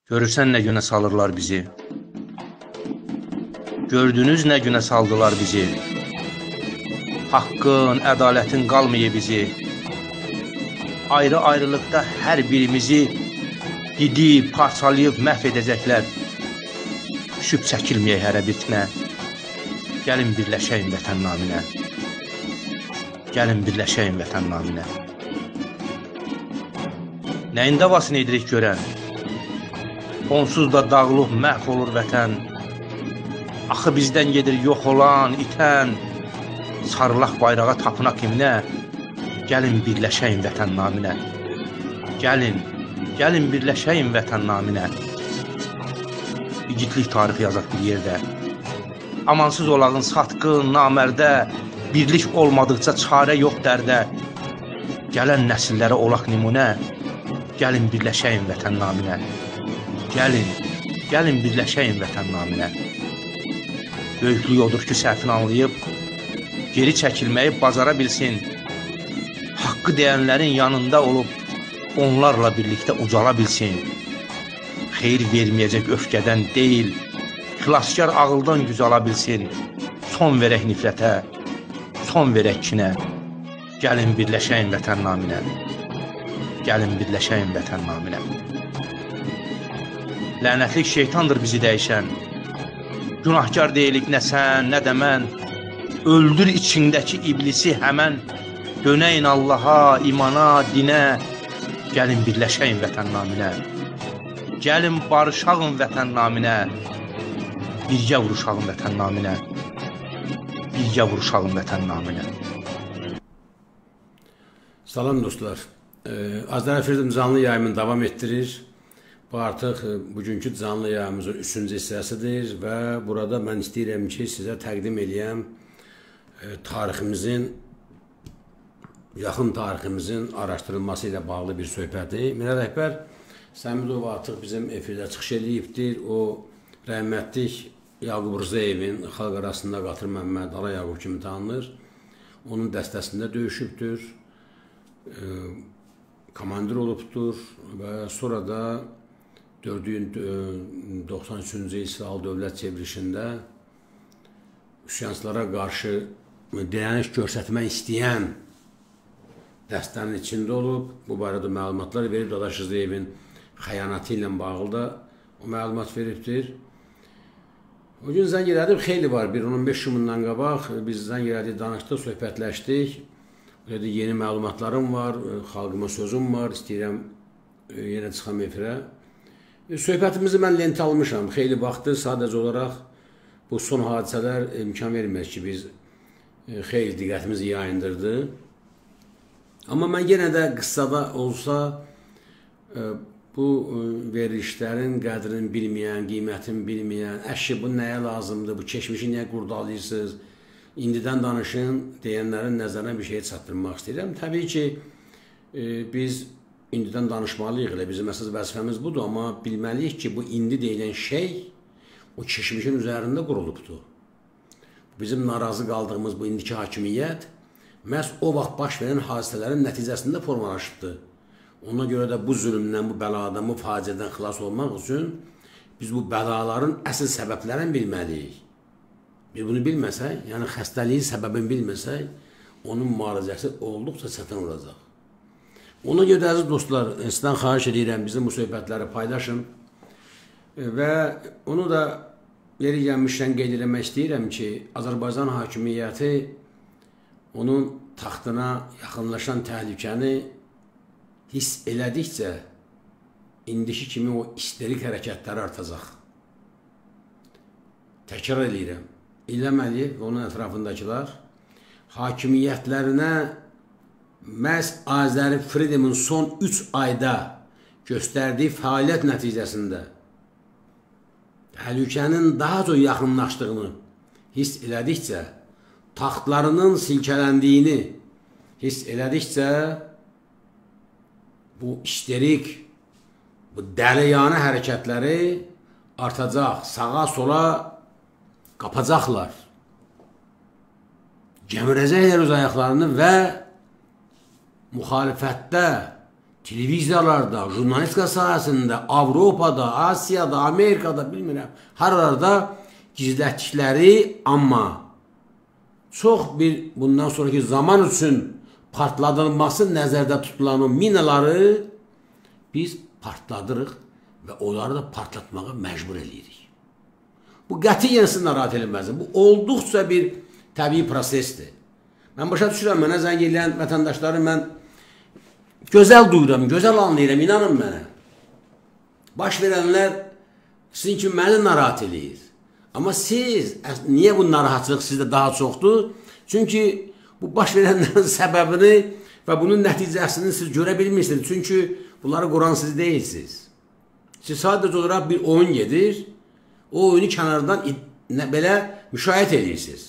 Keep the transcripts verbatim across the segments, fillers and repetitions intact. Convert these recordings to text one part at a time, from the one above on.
Görürsən nə günə salırlar bizi. Gördünüz nə günə saldılar bizi. Haqqın, ədalətin qalmayı bizi. Ayrı-ayrılıqda hər birimizi didib, parçalayıb məhv edəcəklər. Düşüb çəkilməyək hərə bitmə. Gəlin birləşəyin vətən naminə. Gəlin birləşəyin vətən naminə. Nəyin davasını edirik görən? Onsuz da dağılıb məhv olur vətən. Axı bizdən gedir yox olan, itən. Sarılaq bayrağa tapınaq iminə. Gəlin birləşəyin vətən naminə. Gəlin, gəlin birləşəyin vətən naminə. İgidlik tarixi yazaq bir yerdə. Amansız olağın satqın, namərdə. Birlik olmadıqca çarə yox dərdə. Gələn nəsillərə olaq nümunə. Gəlin birləşəyin vətən naminə. Gəlin, gəlin birləşəyin vətən naminə. Böyüklük odur ki, səhvini anlayıb, geri çəkilməyi bacara bilsin. Haqqı deyənlərin yanında olub, onlarla birlikdə ucala bilsin. Xeyir verməyəcək öfkədən deyil, xilaskar ağıldan güc ala bilsin. Son verək nifrətə, son verək kinə. Gəlin birləşəyin vətən naminə. Gəlin birləşəyin vətən naminə. Lənətlik şeytandır bizi dəyişən. Günahkar deyilik nə sən, nə də mən. Öldür içindəki iblisi həmən. Dönəyin Allaha, imana, dinə. Gəlin birləşəyin vətən naminə. Gəlin barışağın vətən naminə. Birgə vuruşağın vətən naminə. Birgə vuruşağın vətən naminə. Salam dostlar. Azər Əfirdim canlı yayımını davam etdirir. Bu artıq bugünkü canlı yayımızın üçüncü hissəsidir və burada mən istəyirəm ki, sizə təqdim edəyəm tariximizin, yaxın tariximizin araşdırılması ilə bağlı bir söhbəti. Minə Rəhbər Səmidov artıq bizim efirdə çıxış edibdir. O, rəhmətlik Yaqub Rzəyevin xalq arasında Qatır Məmməd Ala Yaqub kimi tanınır. Onun dəstəsində döyüşübdür, komandir olubdur və sonra da doxsan üçüncü İsrail dövlət çevrilişində üsyançılara qarşı dirəniş göstərmək istəyən dəstənin içində olub. Bu barədə məlumatlar verib, Dadaş Rzəyevin xəyanəti ilə bağlı da o məlumat veribdir. O gün zəng elədim, xeyli var, bir on on beş günündən qabaq biz zəng elədik, danışdıq, söhbətləşdik. Dedi, yeni məlumatlarım var, xalqıma sözüm var, istəyirəm yenə çıxam efirə. Söhbətimizi mən lentə almışam, xeyli vaxtdır sadəcə olaraq bu son hadisələr imkan vermir ki, biz xeyli diqqətimizi yayındırdı. Amma mən yenə də qıssada olsa bu verilişlərin qədrini bilməyən, qiymətini bilməyən, əşi bu nəyə lazımdır, bu keçmişi niyə qurdalayırsınız, indidən danışın deyənlərin nəzərinə bir şey çatdırmaq istəyirəm. Təbii ki, biz indidən danışmalıyıq, elə bizim əsas vəzifəmiz budur, amma bilməliyik ki, bu indi deyilən şey o keçmişin üzərində qurulubdur. Bizim narazı qaldığımız bu indiki hakimiyyət məhz o vaxt baş verən hadisələrin nəticəsində formalaşıbdır. Ona görə də bu zülmdən, bu bəladan, bu faciədən xilas olmaq üçün biz bu bəlaların əsl səbəblərini bilməliyik. Biz bunu bilməsək, yəni xəstəliyin səbəbini bilməsək, onun müalicəsi olduqca çətin olacaq. Ona görə də əziz dostlar, sizdən xahiş edirəm, bizim bu söhbətləri paylaşın və onu da yeri gəlmişdən qeyd eləmək istəyirəm ki, Azərbaycan hakimiyyəti onun taxtına yaxınlaşan təhlükəni hiss elədikcə indiki kimi o isterik hərəkətləri artacaq. Təkrar edirəm, İlham Əliyev və onun ətrafındakılar hakimiyyətlərinə məhz Azəri Freedomun son üç ayda göstərdiyi fəaliyyət nəticəsində təhlükənin daha çox yaxınlaşdığını hiss elədikcə, taxtlarının silkələndiyini hiss elədikcə bu isterik, bu dəliyanə hərəkətləri artacaq, sağa sola qapacaqlar. Gəmirəcəklər öz ayaqlarını və müxalifətdə televiziyalarda, jurnalistika sahəsində, Avropada, Asiyada, Amerikada, bilmirəm, hər arada gizlətdikləri, amma çox bir bundan sonraki zaman üçün partladılması nəzərdə tutulan o minaları biz partladırıq və onları da partlatmağa məcbur edirik. Bu qətiyyən sizi narahat edilməzdir. Bu olduqca bir təbii prosesdir. Mən başa düşürəm, mənə zəng edən vətəndaşları mən gözəl duyuram, gözəl anlayıram, inanın mənə. Baş verənlər sizin kimi məni narahat edir. Amma siz, niyə bu narahatçılıq sizdə daha çoxdur? Çünki bu baş verənlərin səbəbini və bunun nəticəsini siz görə bilmirsiniz. Çünki bunları quran siz deyilsiniz. Siz sadəcə olaraq bir oyun gedir, o oyunu kənardan belə müşahidə edirsiniz.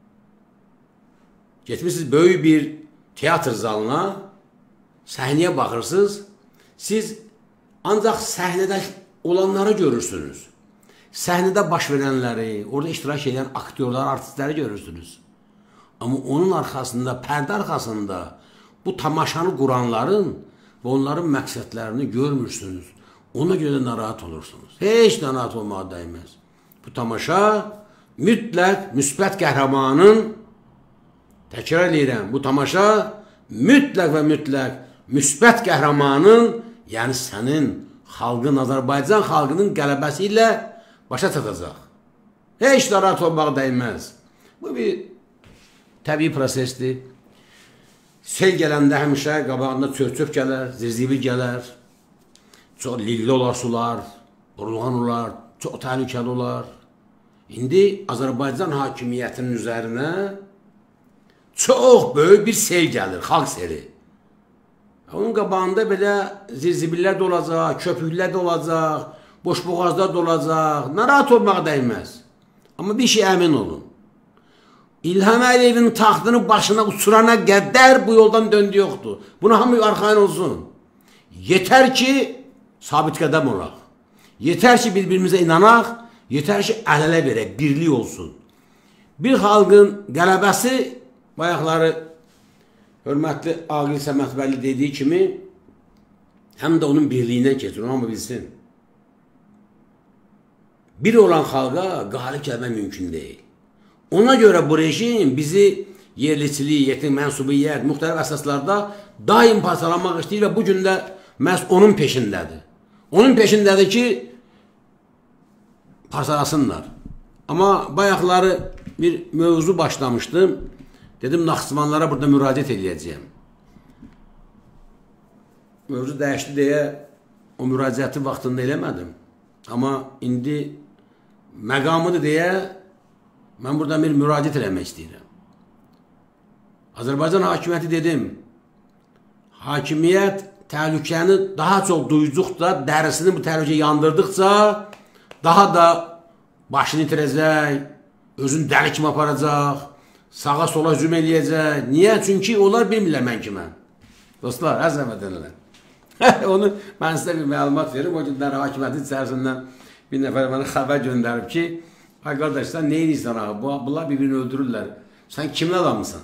Getmişsiniz böyük bir teatr zalına, səhnəyə baxırsınız, siz ancaq səhnədə olanları görürsünüz. Səhnədə baş verənləri, orada iştirak edən aktyorları, artistləri görürsünüz. Amma onun arxasında, pərdə arxasında bu tamaşanı quranların və onların məqsədlərini görmürsünüz. Ona görə narahat olursunuz. Heç narahat olmağa dəyməz. Bu tamaşa mütləq müsbət qəhrəmanın, təkrar edirəm, bu tamaşa mütləq və mütləq müsbət qəhrəmanın, yəni sənin xalqın, Azərbaycan xalqının qələbəsi ilə başa çatacaq. Heç narahat olmağa dəyməz. Bu bir təbii prosesdir. Sel gələndə həmişə qabağında çöp-çöp gələr, zirzibil gələr, çox lilli olar sular, burulğan olar, çox təhlükəli olar. İndi Azərbaycan hakimiyyətinin üzərinə çox böyük bir sel gəlir, xalq seli. Onun qabağında belə zirzibillər də olacaq, köpüklər də olacaq, boşboğazlar da olacaq, narahat olmağa dəyməz. Amma bir şey əmin olun. İlham Əliyevin taxtını başına uçurana qədər bu yoldan döndü yoxdur. Buna hamı arxayın olsun. Yetər ki, sabit qədəm olaq. Yetər ki, bir-birimizə inanaq, yetər ki, əl-ələ verək, birlik olsun. Bir xalqın qələbəsi, bayaqları hörmətli Aqil Səmədbəlli dediyi kimi, həm də onun birliyindən keçir, onu hamı bilsin. Bir olan xalqa qalib gəlmək mümkün deyil. Ona görə bu rejim bizi yerliçilik, yetim mənsubiyyət, müxtəlif əsaslarda daim parçalamaq istəyir və bu gün də məhz onun peşindədir. Onun peşindədir ki, parçalasınlar. Amma bayaqları bir mövzu başlamışdım. Dedim, Naxçıvanlara burada müraciət edəcəyəm. Mövzu dəyişdi deyə o müraciəti vaxtında eləmədim. Amma indi məqamıdır deyə mən burada bir müraciət eləmək istəyirəm. Azərbaycan hakimiyyəti dedim, hakimiyyət təhlükəni daha çox duyucuqda, dərisini bu təhlükə yandırdıqca daha da başını itirəcək, özünü dəli kimi aparacaq, sağa sola hücum eləyəcək. Niyə? Çünki onlar bilmirlər mən kiməm. Dostlar, əzəmət edirlər. Onu mən sizə bir məlumat verim. O günlər hakimiyyətin içərisindən bir nəfər mənə xəbər göndərib ki, ay qardaş, sən nə edirsən ağa? Bunlar bir-birini öldürürlər. Sən kimin adamısan?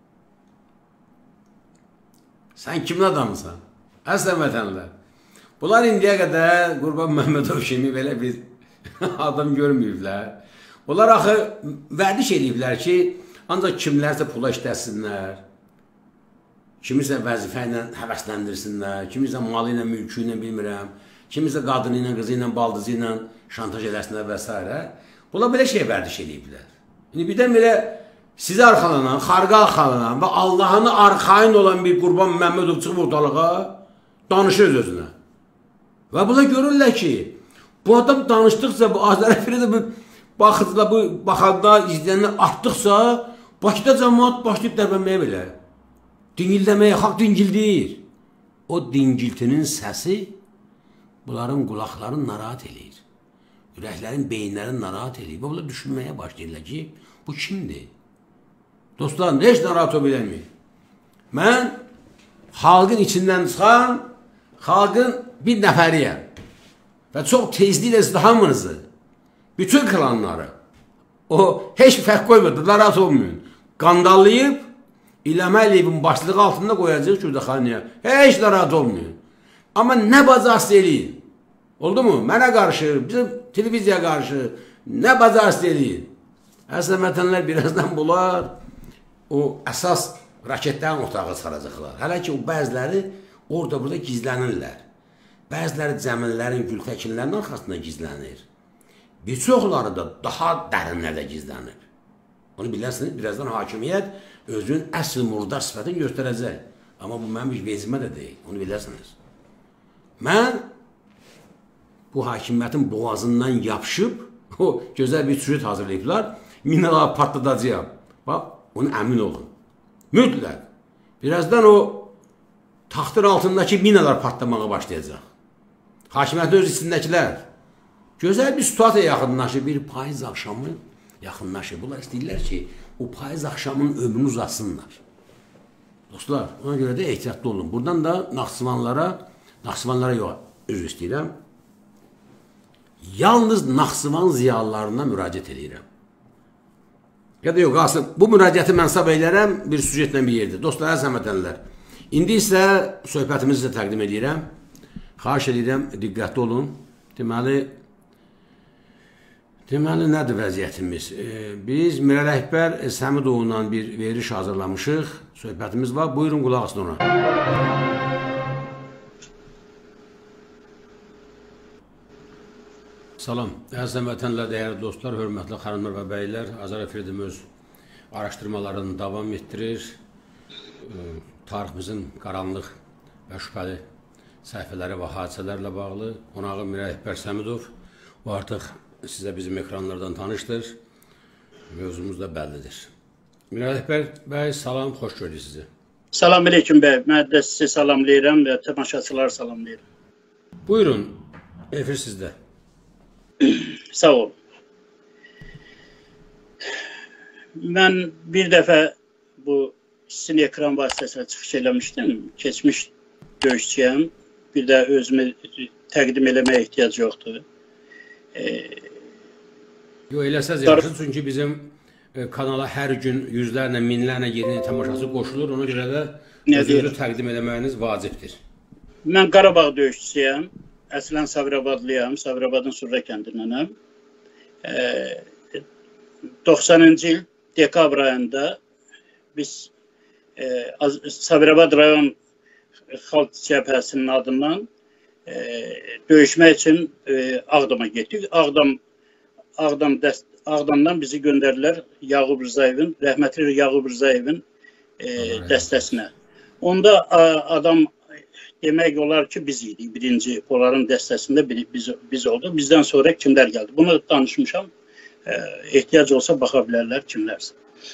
Sən kimin adamısan? Əslən vətənlər. Bunlar indiyə qədər Qurban Məmmədov kimi belə bir adam görməyiblər. Bunlar axı vərdiş ediblər ki, ancaq kimlərsə pula işləsinlər, kimisə vəzifə ilə həvəsləndirsinlər, kimisə malı ilə, mülkü ilə, bilmirəm, kimisə qadını ilə, qızı ilə, baldızı ilə şantaj eləsinlər və s. Bunlar belə şey vərdiş ediblər. İndi birdən belə sizə arxalanan, xarqa arxalanan və Allah'ını arxayın olan bir Qurban Məmmədov çıxıb ortalığa danışır özünə. Və bunlar görürlər ki, bu adam danışdıqca, bu Azərbaycan'da bu baxıcılar, bu baxanlar, izləyənlər artdıqca, Bakıda cəmaat başlayıb dərbənməyə belə. Dingildəməyə, xalq dingildir. O dingiltinin səsi bunların qulaqlarını narahat edir. Ürəklərin, beyinlərini narahat edir. Və bunlar düşünməyə başlayırlar ki, bu kimdir? Dostlar, heç narahat o bilənmir. Mən xalqın içindən çıxan, xalqın bir nəfəriyəm. Və çox tezliklə izdihamınızı, bütün klanları, o heç fərq qoymadı, narahat olmayın. Qandallayıb, İlham Əliyevin başlığı altında qoyacaq Kürdəxaniyə. Heç narahat olmayın. Amma nə bacarsa eləyin. Oldu mu? Mənə qarşı, bizim televiziyaya qarşı nə bacarsa eləyin. Əslən vətənlər birazdan bunlar o əsas raketlərin otağı çıxaracaqlar. Hələ ki o bəziləri orada burada gizlənirlər. Bəziləri cəminlərin, gültəkinlərin arxasında gizlənir. Bir çoxları da daha dərinlərdə gizlənir. Onu bilirsiniz, birazdan hakimiyyət özünün əsl murdar sifətini göstərəcək. Amma bu mənim bir vecimə də deyil, onu bilirsiniz. Mən bu hakimiyyətin boğazından yapışıb, o gözəl bir süret hazırlayıblar, minaları patladacağım. Bax, onu əmin olun. Mütləq. Birazdan o taxtın altındakı minalar patlamağa başlayacaq. Hakimiyyətin öz içindəkilər. Gözəl bir situasiya yaxınlaşır, bir payız axşamı yaxınlaşır. Bunlar istəyirlər ki, o payız axşamının ömrünü uzatsınlar. Dostlar, ona görə də ehtiyatlı olun. Buradan da Naxçıvanlara, Naxçıvanlara yox, özür istəyirəm. Yalnız Naxçıvan ziyalılarına müraciət edirəm. Ya da yox, qalsın, bu müraciəti mən sab eylərəm bir süjetlə bir yerdir. Dostlar, əziz həmvətənlər, indi isə söhbətimizi sizə təqdim edirəm. Xahiş edirəm, diqqətli olun. Deməli, deməli, nədir vəziyyətimiz? Biz Mirə Rəhbər Səmidovla bir veriliş hazırlamışıq. Söhbətimiz var. Buyurun, qulaq asın ona. Salam. Əziz həmvətənlər, dəyərli dostlar, hörmətli xanımlar və bəylər, Azər Efirdim öz araşdırmalarını davam etdirir. Tariximizin qaranlıq və şübhəli səhifələri və hadisələrlə bağlı. Qonağı Mirə Rəhbər Səmidov. Bu artıq sizə bizim ekranlardan tanışdır. Mövzumuz da bəllidir. Mirə Rəhbər bəy, salam, xoş gördük sizi. Salam aleyküm bəy, mən də sizi salamlayıram və tamaşaçıları salamlayıram. Buyurun, efir sizdə. Sağ olun. Mən bir dəfə bu sizin ekran vasitəsilə çıxış eləmişdim. Keçmiş döyüşçüyəm. Bir də özümü təqdim eləməyə ehtiyac yoxdur. Yox, eləsəz yaxşı, çünki bizim kanala hər gün yüzlərlə, minlərlə yeni tamaşası qoşulur. Ona görə də özünüzü təqdim eləməyiniz vacibdir. Mən Qarabağ döyüşçüyəm. Əslən Sabirabadlıyam, Sabirabadın Surra kəndindənəm. doxsanıncı il dekabr ayında biz e, Sabirabad rayon xalq cəbhəsinin adından e, döyüşmək üçün e, Ağdama getdik. Ağdam, Ağdam dəst, Ağdamdan bizi göndərdilər Yağub Rızayevin, rəhmətli Yağub Rızayevin e, dəstəsinə. Onda a, adam demək olar ki biz idik. Birinci onların dəstəsində biz, biz oldu. Bizdən sonra kimlər gəldi? Bunu danışmışam. E, ehtiyac olsa baxa bilərlər kimlərsə.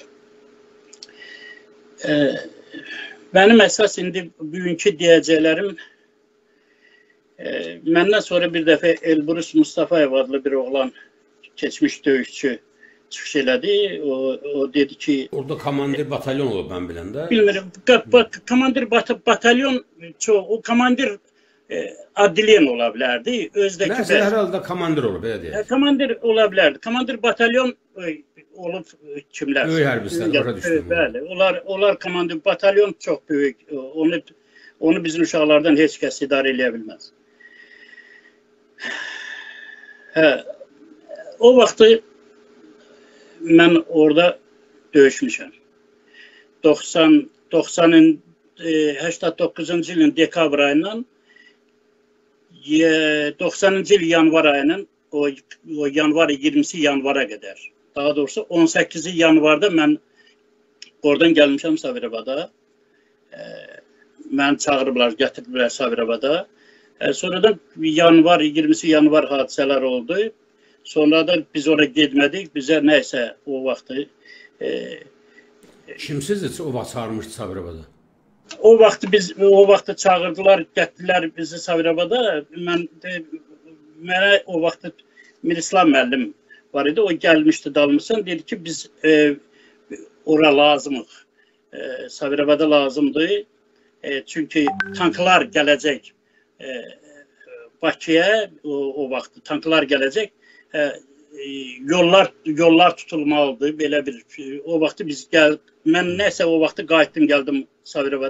E, mənim əsas indi bugünkü deyəcəklərim e, məndən sonra bir dəfə Elbrus Mustafayev adlı bir oğlan keçmiş döyüşçü çıxış elədi. O, o dedi ki... Orada komandir batalyon olub mən biləndə. Bilmirəm. Komandir bat batalyon, çox, o komandir e, adliyen ola bilərdi. Özdəki Nəsə hər halda komandir olub, belə deyək. Komandir ola bilərdi. Komandir batalyon e, olub e, kimlər? Böyük hərbistlər, başa düşdüm. Bəli, onlar, onlar komandir batalyon çox böyük. Onu, onu bizim uşaqlardan heç kəs idarə eləyə bilməz. Hə, o vaxtı mən orada döyüşmüşəm. doxsan, doxsanın, səksən doqquzuncu ilin dekabr ayından doxsanıncı il yanvar ayının o, o yanvar iyirmisi yanvara qədər. Daha doğrusu on səkkizi yanvarda mən oradan gəlmişəm Sabirabada. E, mən çağırıblar, gətiriblər Sabirabada. E, sonradan yanvar iyirmisi yanvar hadisələr oldu. Sonra da biz oraya getmədik. Bizə nəysə o vaxtı e, kimsizdir o vaxt çağırmışdı Sabirabada? O vaxtı biz o vaxtı çağırdılar, gətirdilər bizi Sabirabada. Mən de, mənə o vaxtı Mirislam müəllim var idi. O gəlmişdi dalmışsan. Dedi ki biz e, ora lazımıq. E, Sabirabada lazımdır. E, çünki tanklar gələcək e, Bakıya o, o vaxtı tanklar gələcək. E, yollar yollar tutulmalıdır. Belə bir o vaxtı biz gəl mən nəsə o vaxtı qayıtdım gəldim Sabirabada.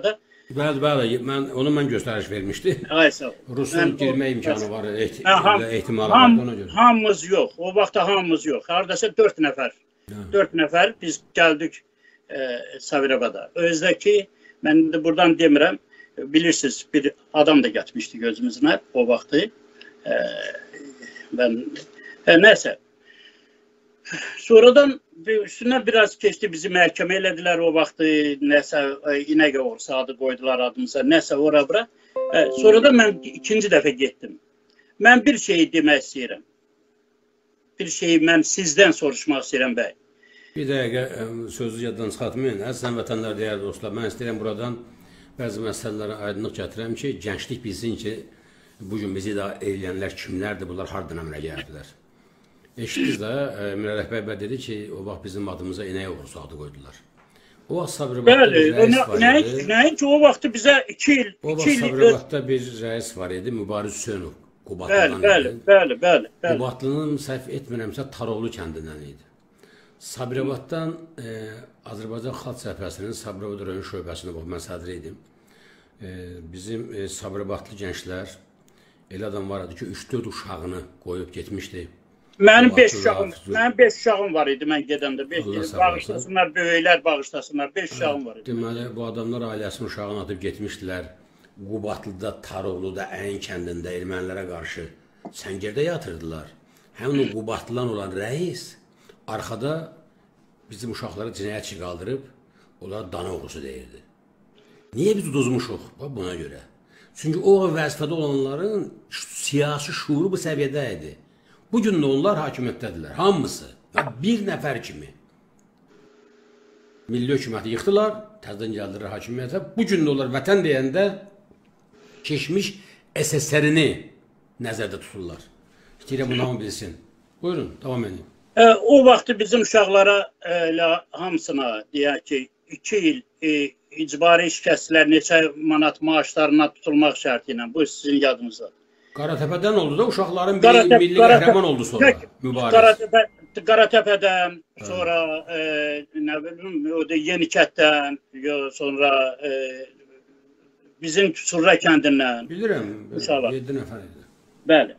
Bəli, bəli, mən onu mən göstəriş vermişdi. Ay sağ ol. Rusun girmə imkanı var, eht Hə, ham, ehtimalı ham, var ona görə. hamımız yox. O vaxtda hamımız yox. Hardasa dörd nəfər. Dörd nəfər biz gəldik e, Sabirabada. Özdəki, mən indi buradan demirəm, bilirsiniz, bir adam da getmişdi gözümüzün o vaxtı. E, ben, e, neyse. Sonradan üstündən biraz keçdi, bizi məhkəmə elədilər o vaxtı, nəsə İnəqə olsa adı qoydular adımıza, nəsə ora bura. E, sonra da mən ikinci dəfə getdim. Mən bir şeyi demək istəyirəm. Bir şeyi mən sizdən soruşmaq istəyirəm bəy. Bir dəqiqə sözü yaddan çıxartmayın. Əzizən vətənlər, dəyərli dostlar, mən istəyirəm buradan bəzi məsələlərə aydınlıq gətirəm ki, gənclik bilsin ki, bugün bizi də eləyənlər kimlərdir, bunlar hardan əmələ gəldilər. Eşitdiniz də, Əmrə Rəhbər bəy dedi ki, o vaxt bizim adımıza İnək oğrusu adı qoydular. O vaxt Sabirabadda bir rəis var idi. Nəinki o vaxtı bizə iki il... O vaxt Sabirabadda bir rəis var idi, Mübariz Hüseynov, Qubatlıdan idi. Bəli, bəli, bəli. Qubatlının səhv etmirəmsə Taroğlu kəndindən idi. Sabirabaddan e, Azərbaycan Xalq Cəbhəsinin Sabirabad rayon şöbəsində bax, mən sədri idim. E, bizim e, Sabirabadlı gənclər, elə adam var idi ki, üç dörd uşağını qoyub getmişdi. Mənim beş uşağım, mənim beş uşağım var idi mən gedəndə. Bağışlasınlar, böyüklər bağışlasınlar, beş uşağım var idi. Deməli, bu adamlar ailəsinin uşağını atıb getmişdilər. Qubatlıda, Taroğluda, Əyin kəndində ermənilərə qarşı səngərdə yatırdılar. Həmin o Qubatlıdan olan rəis arxada bizim uşaqları cinayətçi qaldırıb, onlara dana oğrusu deyirdi. Niyə biz uduzmuşuq? Buna görə. Çünki o vəzifədə olanların siyasi şuuru bu səviyyədə idi. Bugün də onlar hakimiyyətdədirlər, hamısı. Bir nəfər kimi. Milli hökuməti yıxdılar, təzdən gəldilər hakimiyyətə. Bugün də onlar vətən deyəndə keçmiş S S R-ni nəzərdə tuturlar. İstəyirəm bunu hamı bilsin. Buyurun, davam edin. E, o vaxtı bizim uşaqlara elə hamısına deyək ki, iki il e, icbari işkəslər neçə manat maaşlarına tutulmaq şərti ilə. Bu sizin yadınızdadır. Qaratəpədən oldu da uşaqların biri Qaratəp, milli qəhrəman oldu sonra. Mübariz. Qaratəpə, Qaratəpədən, sonra e, nə bilim, o da Yenikətdən, sonra e, bizim Surra kəndindən. Bilirəm, yeddi nəfər idi. Bəli.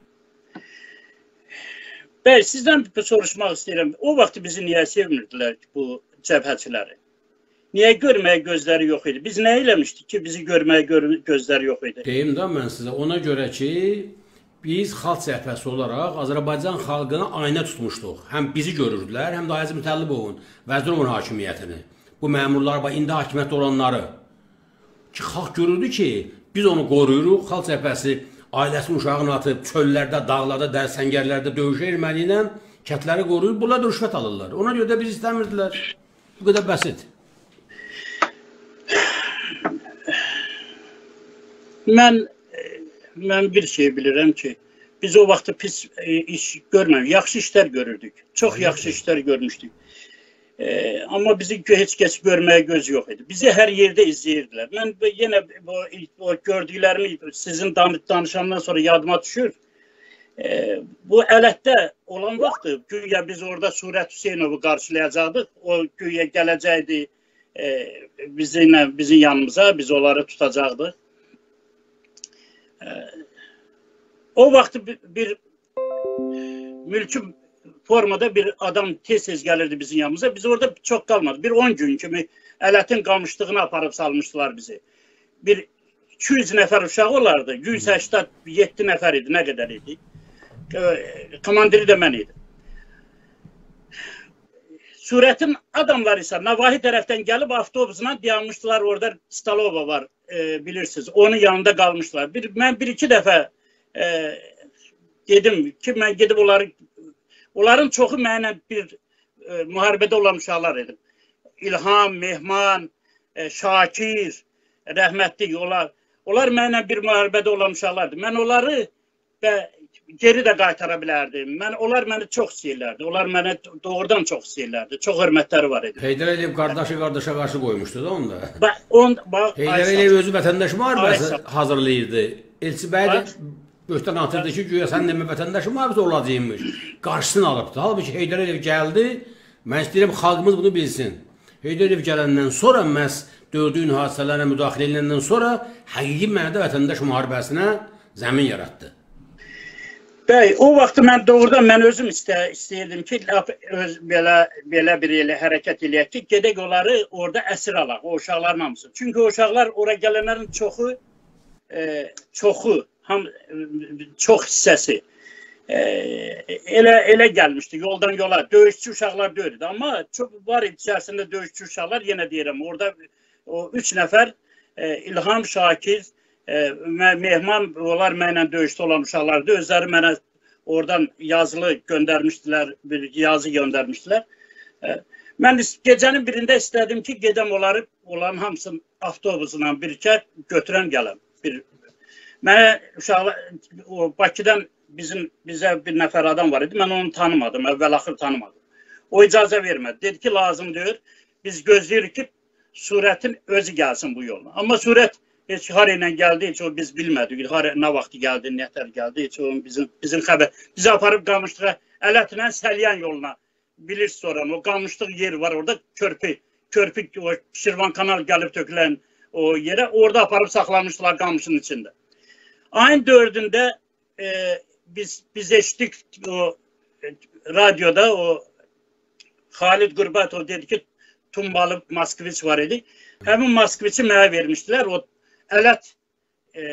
Bəli, sizdən soruşmaq istəyirəm. O vaxt bizi niyə sevmirdilər bu cəbhəçiləri? Niyə görməyə gözləri yox idi? Biz nə eləmişdik ki, bizi görməyə gör gözləri yox idi? Deyim də mən sizə, ona görə ki, biz xalq cəbhəsi olaraq Azərbaycan xalqını aynə tutmuşduq. Həm bizi görürdülər, həm də Ayazı Mütəllibovun, Vəzirovun hakimiyyətini. Bu məmurlar, indi hakimiyyətdə olanları. Ki, xalq görürdü ki, biz onu qoruyuruq, xalq cəbhəsi ailəsinin uşağını atıb, çöllərdə, dağlarda, dərsəngərlərdə döyüşə erməni ilə kətləri qoruyur, bunlar da rüşvət alırlar. Ona görə də biz istəmirdilər. Bu qədər bəsit. Mən, mən bir şey bilirəm ki, biz o vaxtı pis e, iş görmədik, yaxşı işlər görürdük. Çox yaxşı işlər görmüşdük. E, amma bizi heç kəs görməyə göz yox idi. Bizi hər yerdə izləyirdilər. Mən yenə o, o gördüklərimi sizin danışandan sonra yadıma düşür. E, bu ələtdə olan vaxtı güya biz orada Surət Hüseynovu qarşılayacaqdıq. O güya gələcəkdi e, bizimlə, bizim yanımıza, biz onları tutacaqdıq. O vaxt bir, bir mülkü formada bir adam tez-tez gəlirdi bizim yanımıza. Biz orada çox qalmadı. Bir on gün kimi ələtin qamışlığını aparıb salmışdılar bizi. Bir iki yüz nəfər uşaq olardı. yüz səksən yeddi nəfər idi. Nə qədər idi? Komandiri də mən idim. Surətin adamları isə Navahi tərəfdən gəlib avtobusla dayanmışdılar. Orada Stalova var, e, bilirsiniz. Onun yanında qalmışlar. Bir, mən bir-iki dəfə e, dedim ki, mən gedib onları, onların çoxu mənlə bir e, müharibədə olan uşaqlar edim. İlham, Mehman, e, Şakir, rəhmətlik onlar. Onlar mənlə bir müharibədə olan uşaqlardır. Mən onları və geri də qaytara bilərdim. Mən, onlar məni çox istəyirlərdi. Onlar mənə doğrudan çox istəyirlərdi. Çox hörmətləri var idi. Heydər Əliyev qardaşı qardaşa qarşı qoymuşdu da onda. Ba on, ba Heydər Əliyev özü vətəndaş müharibəsi hazırlayırdı. Elçi bəy də böhtən atırdı ki, güya sən demə vətəndaşı müharibəsi olacaqmış. Qarşısını alıbdı. Halbuki Heydər Əliyev gəldi. Mən istəyirəm xalqımız bunu bilsin. Heydər Əliyev gələndən sonra məhz dördüyün hadisələrə müdaxilə edəndən sonra həqiqi mənada vətəndaş müharibəsinə zəmin yaratdı. Bəy, o vaxt mən doğrudan mən özüm istə, istəyirdim ki, öz, belə, belə bir elə hərəkət eləyək ki, gedək onları orada əsir alaq, o uşaqların hamısı. Çünki o uşaqlar ora gələnlərin çoxu, e, çoxu, ham, çox hissəsi e, elə, elə gəlmişdi yoldan yola. Döyüşçü uşaqlar deyildi, amma çox var idi içərisində döyüşçü uşaqlar, yenə deyirəm, orada o üç nəfər e, İlham, Şakir, E, Mehman, onlar mənlə döyüşdə olan uşaqlardı. Özləri mənə oradan yazılı göndərmişdilər, bir yazı göndərmişdilər. E, mən gecənin birində istədim ki, gedəm onları, onların hamısını avtobusla birlikdə götürəm gələm. Bir, mənə uşaqlar, o Bakıdan bizim, bizə bir nəfər adam var idi, mən onu tanımadım, əvvəl-axır tanımadım. O icazə vermədi. Dedi ki, lazım deyir, biz gözləyirik ki, Surətin özü gəlsin bu yolla. Amma Surət heç hara ilə gəldi, heç o biz bilmədik. Hara, nə vaxt gəldi, nətər gəldi, heç o bizim, bizim xəbər. Bizi aparıb Qamışlığa, Ələtlə Səlyan yoluna. Bilirsiniz oranı, o Qamışlıq yer var, orada körpü, körpü, o Şirvan kanal gəlib tökülən o yerə, orada aparıb saxlamışdılar Qamışın içində. Ayın dördündə e, biz, biz eşitdik o e, radyoda, o Xalid Qürbətov dedi ki, Tumbalı Moskviç var idi. Həmin Moskviçi mənə vermişdilər, o Ələt e,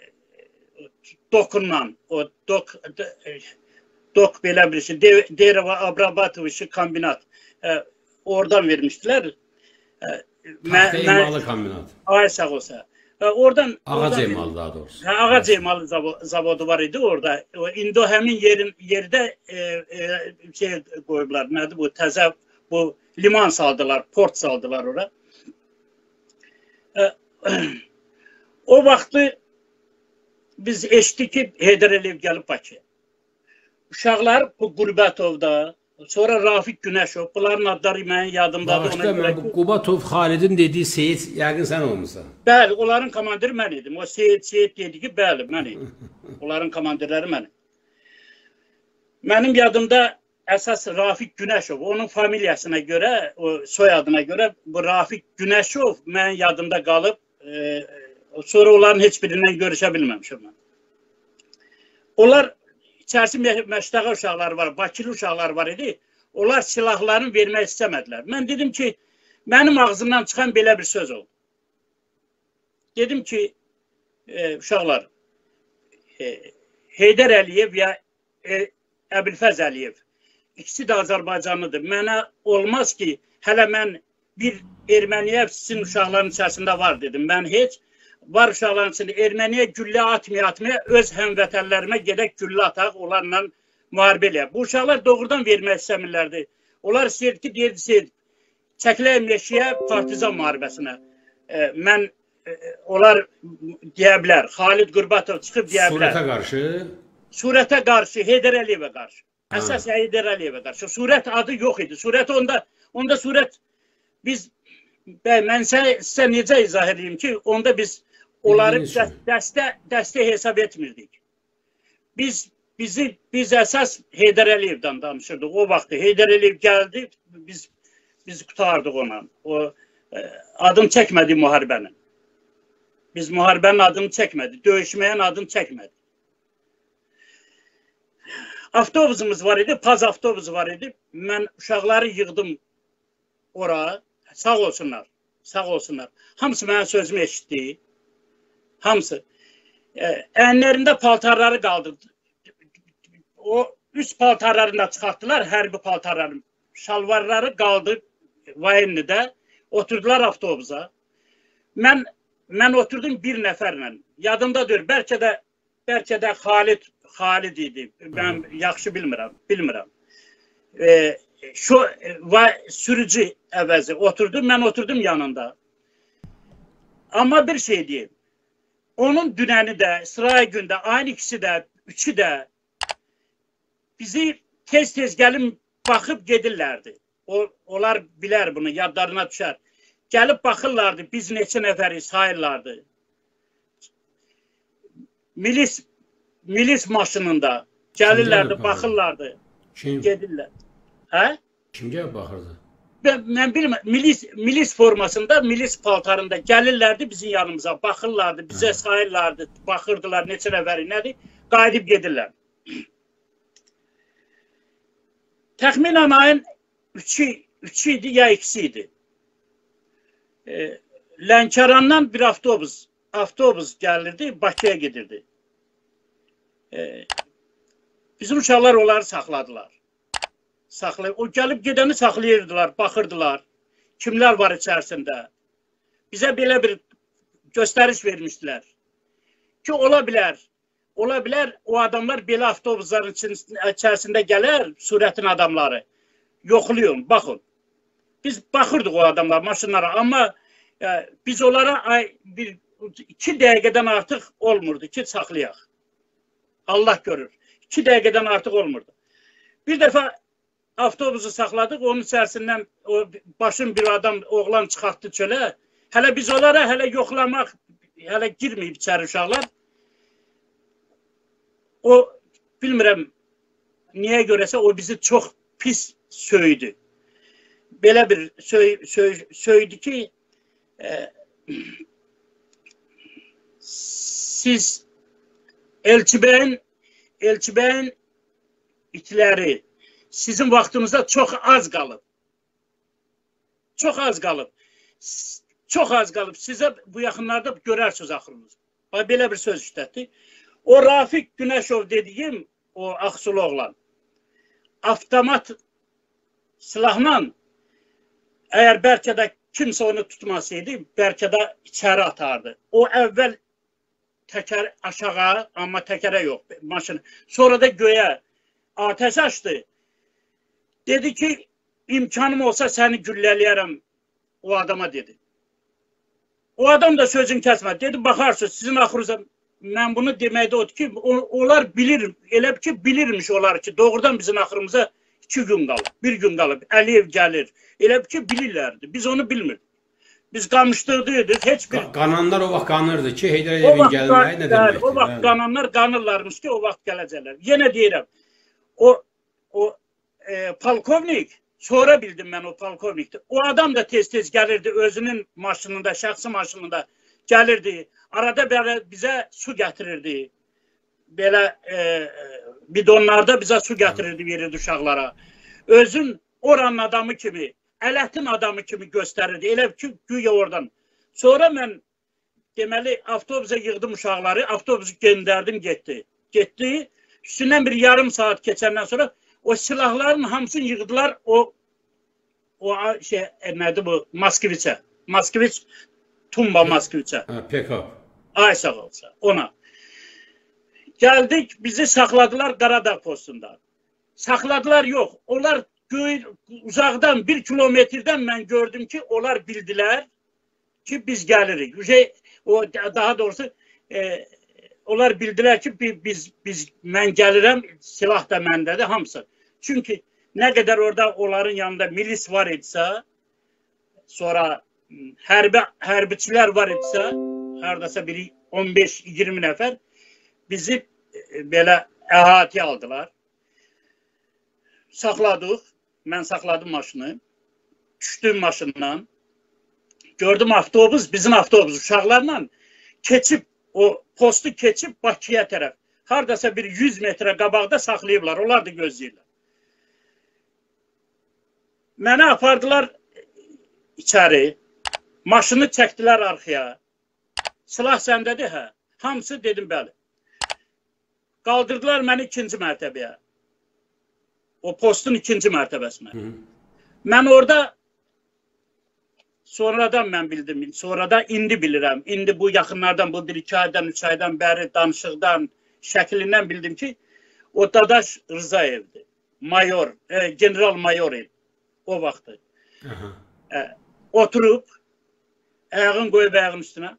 dokundan, o dok, e, dok belə bir şey, De, Dereva Abrabatov işi kombinat, e, oradan vermişdilər. E, Taxta emalı kombinat. Ay sağ olsa. E, oradan, ağac oradan, emalı daha doğrusu. Hə, ağac emalı zavodu var idi orada. O, indi o həmin yerin, yerdə e, e, şey qoyublar, nədir bu, təzə, bu liman saldılar, port saldılar ora. E, O vaxtı biz eşitdik ki, Heydər Əliyev gəlib Bakıya. Uşaqlar bu Qurbətovda, sonra Rafiq Günəşov, bunların adları mənim yadımdadır. Bağışda, mən bu Qubatov Xalidin dediyi Seyid, yəqin sən olmuşsan. Bəli, onların komandiri mən idim. O Seyid, Seyid dedi ki, bəli, mən idim. Onların komandirləri mənim. Mənim yadımda əsas Rafiq Günəşov, onun familiyasına görə, o soyadına görə bu Rafiq Günəşov mənim yadımda qalıb, e, sonra onların heç birindən görüşə bilməmişim mən. Onlar, içərisində məştəqə uşaqları var, Bakılı uşaqlar var idi. Onlar silahlarını vermək istəmədilər. Mən dedim ki, mənim ağzımdan çıxan belə bir söz oldu. Dedim ki, e, uşaqlar, e, Heydər Əliyev ya e, Əbilfəz Əliyev, ikisi də Azərbaycanlıdır. Mənə olmaz ki, hələ mən bir Erməniyə sizin uşaqların içərisində var dedim. Mən heç var uşaqların içində Erməniyə güllə atmaya-atmaya öz həmvətənlərimə gedək güllə ataq, onlarla müharibə eləyək. Bu uşaqlar doğrudan vermək istəmirlərdi. Onlar istəyirdi ki, deyirdi, istəyirdi, çəkilək meşəyə partizan müharibəsinə. E, mən, e, onlar deyə bilər, Xalid Qürbətov çıxıb deyə bilər. Surətə qarşı? Surətə qarşı, Heydər Əliyevə qarşı. Əsas Heydər Əliyevə qarşı. Surət adı yox idi. Surət onda, onda surət biz, bəy, mən sizə necə izah edeyim ki, onda biz onları dəstə, dəstə hesab etmirdik. Biz, bizi, biz əsas Heydər Əliyevdən danışırdıq. O vaxt Heydər Əliyev gəldi, biz, biz qutardıq ona. O, e, adını çəkmədi müharibənin. Biz müharibənin adını çəkmədik, döyüşməyin adını çəkmədik. Avtobusumuz var idi, Paz avtobusu var idi. Mən uşaqları yığdım ora, sağ olsunlar, sağ olsunlar. Hamısı mənim sözümü eşitdi. Hamısı. Ənlərində paltarları qaldırdı. O üst paltarlarını da çıxartdılar, hərbi paltarlarını. Şalvarları qaldı Vayenlidə. Oturdular avtobusa. Mən, mən oturdum bir nəfərlə. Yadımdadır, bəlkə də, bəlkə də Xalid, Xalid idi. Mən yaxşı bilmirəm, bilmirəm. E, şu və sürücü əvəzi oturdu, mən oturdum yanında. Amma bir şey deyim. Onun dünəni də, İsrail gündə, aynı ikisi də, üçü də bizi tez-tez gəlib baxıb gedirlərdi. O, onlar bilər bunu, yadlarına düşər. Gəlib baxırlardı, biz neçə nəfəri sayırlardı. Milis, milis maşınında gəlirlərdi, baxırlardı, Kim? gedirlər. Hə? Kim gəlib baxırdı? ben, mən bilməm, milis, milis formasında, milis paltarında gəlirlərdi bizim yanımıza, baxırlardı, bizə sayırlardı, baxırdılar, neçə nəfəri nədir, qayıdıb gedirlər. Təxminən ayın üçü, üçü idi, ya ikisi idi. E, Lənkərandan bir avtobus, avtobus gəlirdi, Bakıya gedirdi. E, bizim uşaqlar onları saxladılar. Saxlay o gəlib gedəni saxlayırdılar, baxırdılar. Kimlər var içərisində? Bizə belə bir göstəriş vermişdilər. Ki, ola bilər, ola bilər o adamlar belə avtobusların içərisində gələr, surətin adamları. Yoxlayın, baxın. Biz baxırdıq o adamlar, maşınlara, amma e, biz onlara ay, bir, iki dəqiqədən artıq olmurdu ki, saxlayaq. Allah görür. İki dəqiqədən artıq olmurdu. Bir dəfə avtobusu saxladıq, onun içərisindən o başın bir adam, oğlan çıxartdı çölə. Hələ biz onlara hələ yoxlamaq, hələ girməyib içəri uşaqlar. O, bilmirəm, niyə görəsə o bizi çox pis söydü. Belə bir söy, söy, söydü ki, e, siz Elçibəyin, Elçibəyin itləri sizin vaxtınızda çox az qalıb. Çox az qalıb. Çox az qalıb. Sizə bu yaxınlarda görərsiniz axırınız. Belə bir söz işlətdi. O Rafiq Günəşov dediyim, o Ağsulu oğlan, avtomat silahla, əgər bəlkə də kimsə onu tutmasaydı, bəlkə də içəri atardı. O əvvəl təkər aşağı, amma təkərə yox, maşını. Sonra da göyə atəş açdı. Dedi ki, imkanım olsa səni güllələyərəm, o adama dedi. O adam da sözün kəsmədi. Dedi, baxarsınız, sizin axırınızda, mən bunu deməkdə odur ki, onlar bilir, elə ki, bilirmiş onlar ki, doğrudan bizim axırımıza iki gün qalıb, bir gün qalıb, Əliyev gəlir. Elə ki, bilirlərdi. Biz onu bilmirdik. Biz qamışdırdıq, heç bir... Qananlar o vaxt qanırdı ki, Heydər Əliyevin gəlməyi nə deməkdir? O vaxt qananlar qanırlarmış ki, o vaxt gələcəklər. Yenə deyirəm, o, o e, polkovnik, sonra bildim mən o polkovnikdir. O adam da tez-tez gəlirdi, özünün maşınında, şəxsi maşınında gəlirdi. Arada belə bizə su gətirirdi. Belə e, bidonlarda bizə su gətirirdi, verirdi uşaqlara. Özün oranın adamı kimi, Ələtin adamı kimi göstərirdi. Elə ki, güya oradan. Sonra mən, deməli, avtobusa yığdım uşaqları, avtobusu göndərdim, getdi. Getdi, üstündən bir yarım saat keçəndən sonra o silahların hamısını yığdılar o, o şey, nədir bu, Moskviçə. Moskviç, Tumba Moskviçə. Pekap. Ay sağ olsa, ona. Gəldik, bizi saxladılar Qaradağ postunda. Saxladılar, yox. Onlar göy, uzaqdan, bir kilometrdən mən gördüm ki, onlar bildilər ki, biz gəlirik. Şey, o, daha doğrusu, e, onlar bildilər ki, biz, biz, mən gəlirəm, silah da məndədir, hamısı. Çünki nə qədər orada onların yanında milis var idisə, sonra hərbi, hərbiçilər var idisə, haradasa biri on beş iyirmi nəfər, bizi belə əhatəyə aldılar. Saxladıq, mən saxladım maşını, düşdüm maşından, gördüm avtobus, bizim avtobus uşaqlarla keçib, o postu keçib Bakıya tərəf. Haradasa bir yüz metrə qabaqda saxlayıblar, onlar da gözləyirlər. Mənə apardılar içəri, maşını çəkdilər arxaya. Silah səndədir, hə? Hamısı dedim, bəli. Qaldırdılar məni ikinci mərtəbəyə. O postun ikinci mərtəbəsinə. Hı -hı. Mən orada sonradan mən bildim, sonradan indi bilirəm. İndi bu yaxınlardan, bu bir iki aydan, üç aydan bəri danışıqdan, şəklindən bildim ki, o Dadaş Rızayevdir. Mayor, e, general mayor idi o vaxtı. E, oturub, ayağın qoyub ayağın üstünə.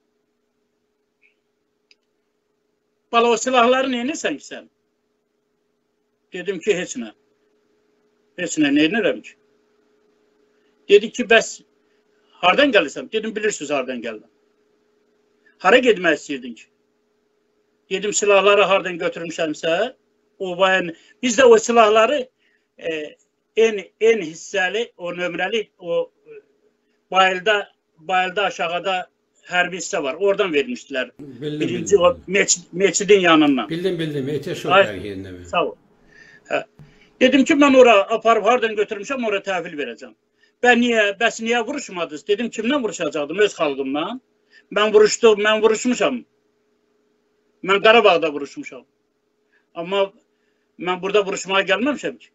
Bala, o silahları neynirsən ki sən? Dedim ki, heç nə. Heç nə, neynirəm ki? Dedi ki, bəs hardan gəlirsən? Dedim, bilirsiniz hardan gəlirəm. Hara gedmək istəyirdin ki? Dedim, silahları hardan götürmüşəmsə, o bayan, biz də o silahları e, en en hissəli, o nömrəli, o bayılda bayılda aşağıda hərbi hissə var. Oradan vermişdilər. Bildim, Birinci bildim. o meçid, meçidin yanından. Bildim, bildim. Ehtiyac yok Ay, yerində mi? Sağ ol. Hə. Dedim ki, mən ora aparıb hardan götürmüşəm, ora təhvil verəcəm. Ben niye, bəs niyə vuruşmadınız? Dedim, kimdən vuruşacaqdım? Öz xalqımdan. Mən vuruşdum, mən vuruşmuşam. Mən Qarabağda vuruşmuşam. Amma mən burada vuruşmaya gəlməmişəm ki.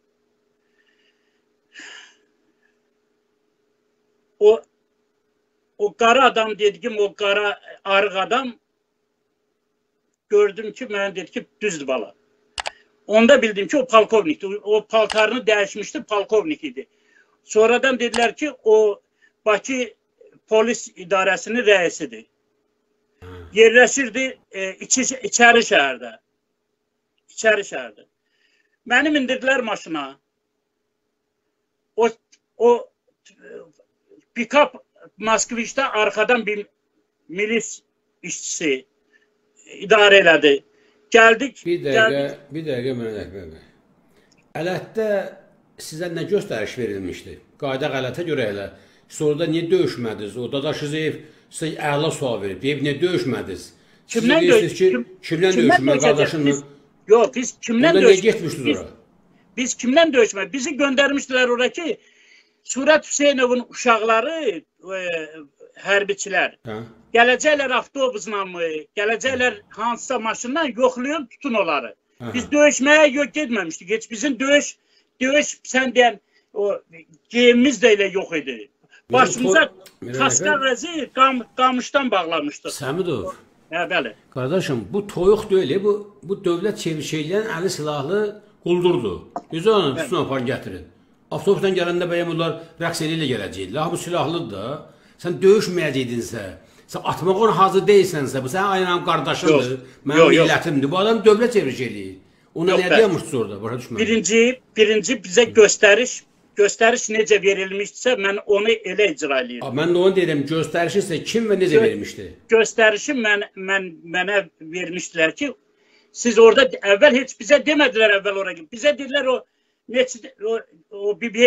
O o qara adam dediğim, o qara arıq adam gördüm ki, mənə dedi ki, düzdür bala. Onda bildim ki, o polkovnikdi. O paltarını dəyişmişdi, polkovnik idi. Sonradan dediler ki, o Bakı polis idarəsinin rəisidir. Yerləşirdi e, iç, içəri şəhərdə. İçəri şəhərdə. Mənim indirdilər maşına. O, o pick-up Moskviçdə arxadan bir milis işçisi idarə elədi. Gəldik. Bir dəqiqə, gəldik. bir dəqiqə mənə Əkbər bəy. Ələtdə sizə nə göstəriş verilmişdi? Qayda qələtə görə elə. Sonra da niyə döyüşmədiniz? O Dadaşızeyev sizə əla sual verib. Deyib, niyə döyüşmədiniz? Kimdən döyüşmədiniz? Kim, kimdən döyüşmədiniz? Qardaşınla? Yox, biz kimdən döyüşmədiniz? Niyə döyüşmədiniz? getmişdiniz ora? Biz kimdən döyüşmədiniz? Bizi göndərmişdilər ora ki, Surət Hüseynovun uşaqları, e, hərbiçilər, hə? Gələcəklər avtobusla mı, gələcəklər hansısa maşınla yoxlayıb tutun onları. Hə. Biz döyüşməyə yox getməmişdik. Heç bizim döyüş, döyüş sən deyən, o geyimimiz də elə yox idi. Başımıza kaska vəzi qam, qamışdan bağlamışdıq. Səmidov. Hə, bəli. Qardaşım, bu toyuq deyil, bu, bu dövlət çevirişeylən əli silahlı quldurdur. Yüzü onu üstünə apar gətirin. Avtobusdan gələndə bəyəm bunlar rəqs ilə gələcəklər. Bu silahlıdır da. Sən döyüşməyəcəkdinsə, sən atmaq ona hazır deyilsənsə, bu sənin aynam qardaşındır, mənim millətimdir. Bu adam dövlət çeviriş eləyir. Ona nə deyəmişdir orada? Başa düşmədim. Birinci, birinci bizə göstəriş, göstəriş necə verilmişdirsə, mən onu elə icra eləyirdim. Mən də onu deyirəm, göstərişi isə kim və necə Gö vermişdi? Göstərişi mən, mən, mənə vermişdilər ki, siz orada əvvəl heç bizə demədilər əvvəl oraya. Bizə dedilər o Meçid, o, o,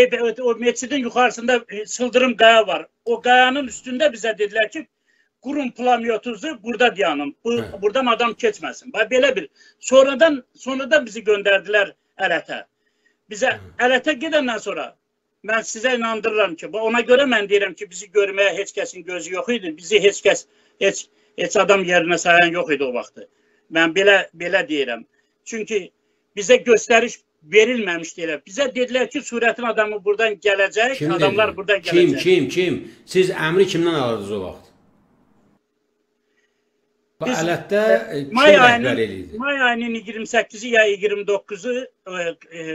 o meçidin yuxarısında sıldırım qaya var. O qayanın üstündə bizə dedilər ki, qurun plamyotunuzu burada dayanın. Bu, buradan adam keçməsin. Belə bir. Sonradan, sonradan bizi göndərdilər Ələtə. Bizə Ələtə gedəndən sonra mən sizə inandırıram ki, ona görə mən deyirəm ki, bizi görməyə heç kəsin gözü yox idi. Bizi heç kəs, heç, heç adam yerinə sayan yox idi o vaxtı. Mən belə, belə deyirəm. Çünki bizə göstəriş verilməmişdi elə. Bizə dedilər ki, Surətin adamı buradan gələcək, kim adamlar dedi? Buradan gələcək. Kim, kim, kim? Siz əmri kimdən alırdınız o vaxt? Biz, Ələtdə e, kim rəhbər eləydi? May ayının iyirmi səkkizi ya iyirmi doqquzu e,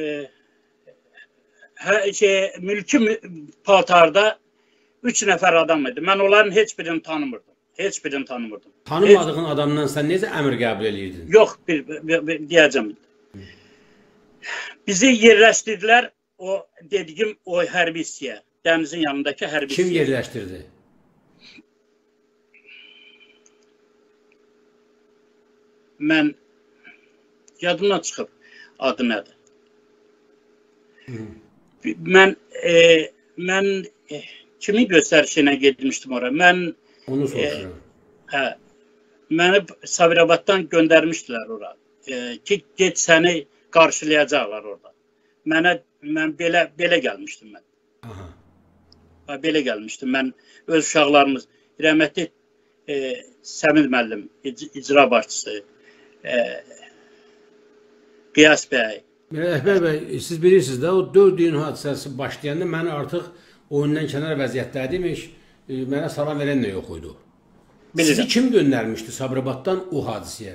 e, şey, mülki paltarda üç nəfər adam idi. Mən onların heç birini tanımırdım. Heç birini tanımırdım. Tanımadığın heç... adamdan sən necə əmr qəbul edirdin? Yox, bir, bir, bir, deyəcəm. Bizi yerləşdirdilər o dediyim o hərbi hissəyə, dənizin yanındakı hərbi hissəyə. Kim yerləşdirdi? Mən yadımdan çıxıb adı nədir? Hı. Mən e, mən e, kimin göstərişinə getmişdim ora? Mən onu soruşuram. E, hə. Məni Sabirabaddan göndərmişdilər ora. E, ki get səni qarşılayacaqlar orada. Mənə, mən belə, belə gəlmişdim mən. Aha. Ha, belə gəlmişdim. Mən öz uşaqlarımız, rəhmətli e, Səmid müəllim, ic icra başçısı, e, Qiyas bəy. Əkbər bəy, siz bilirsiniz də, o dörd iyun hadisəsi başlayanda mən artıq oyundan kənar vəziyyətdəymiş, e, mənə salam verən də yox idi. Bilirəm. Sizi kim göndərmişdi Sabirabaddan o hadisəyə?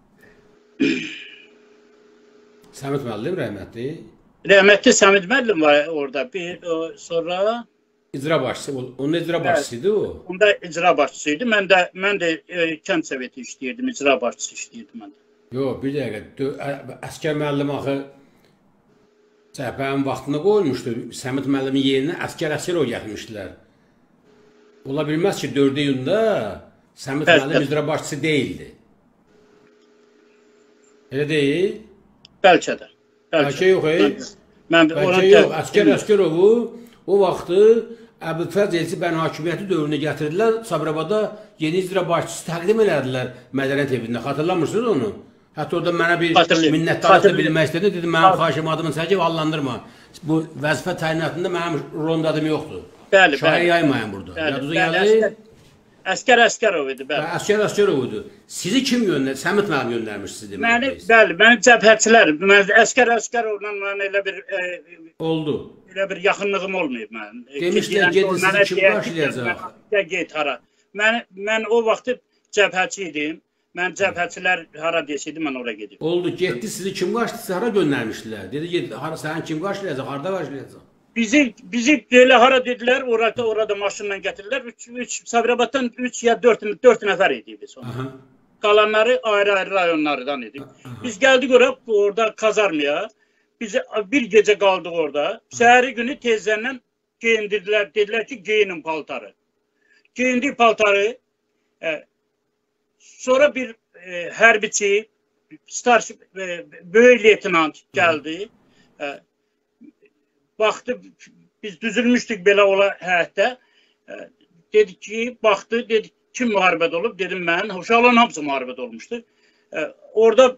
Səmid müəllim rəhmətli. Rəhmətli Səmid müəllim var orada. Bir o, sonra icra başçısı, onun icra başçısıydı o. Onda icra başçısıydı. Mən də mən də e, kənd soveti işləyirdim, icra başçısı işləyirdim mən də. Yox, bir dəqiqə. Əskər müəllim axı cəbhənin vaxtında qoyulmuşdu. Səmid müəllimin yerinə əskər əsir o gəlmişdilər. Ola bilməz ki, dörd iyunda Səmid müəllim icra başçısı deyildi. Elə deyil? Bəlkə də. Bəlkə yox, ey? Mən Bəlkə yox, Əskər Əskərovu o vaxtı Əbülfəz Elçi bən hakimiyyəti dövrünə gətirdilər. Sabirabadda yeni icra başçısı təqdim elədilər mədəniyyət evində. Xatırlamırsınız onu? Hətta orada mənə bir minnətdarlıq bilmək istədi. Dedim, mənim xahişim adımı çəkib allandırma. Bu vəzifə təyinatında mənim rond adım yoxdur. Bəli, Şair bəli. yaymayın burada. Bəli, bəli. Əskər Əskərov idi, bəli. Əskər Əskərov idi. Sizi kim göndərdi? Səmət müəllim göndərmiş sizi demək. Məni, bəli, mənim cəbhəçilər, mən Əskər Əskərovla mən elə bir e, oldu. Elə bir yaxınlığım olmayıb mənim. Demişlər, gedin sizi kim qarşılayacaq? Get hara. Mən, mən o vaxtı cəbhəçi idim. Mən cəbhəçilər hara deseydi, mən oraya gedim. Oldu, getdi, sizi kim qarşılayacaq? Hara göndərmişdilər? Dedi, get, hara, səni kim qarşılayacaq? Harada qarşılayacaq? Bizi, bizi belə hara dedilər, orada, orada maşınla gətirdilər. üç, üç, Sabirabaddan üç ya dörd, dörd nəfər idik biz. Qalanları ayrı-ayrı rayonlardan idik. Biz gəldik oraya, orada kazarmaya. Biz bir gecə qaldıq orada. Səhəri günü tezləndən geyindirdilər. Dedilər ki, geyinin paltarı. Geyindik paltarı. E, sonra bir e, hərbiçi, starş, e, böyük leytenant gəldi. E, Baxdı, biz düzülmüşdük belə ola həyətdə. E, dedi ki, baxdı, dedi, kim müharibədə olub? Dedim, mən. Uşaqların hamısı müharibədə olmuşdur. E, orada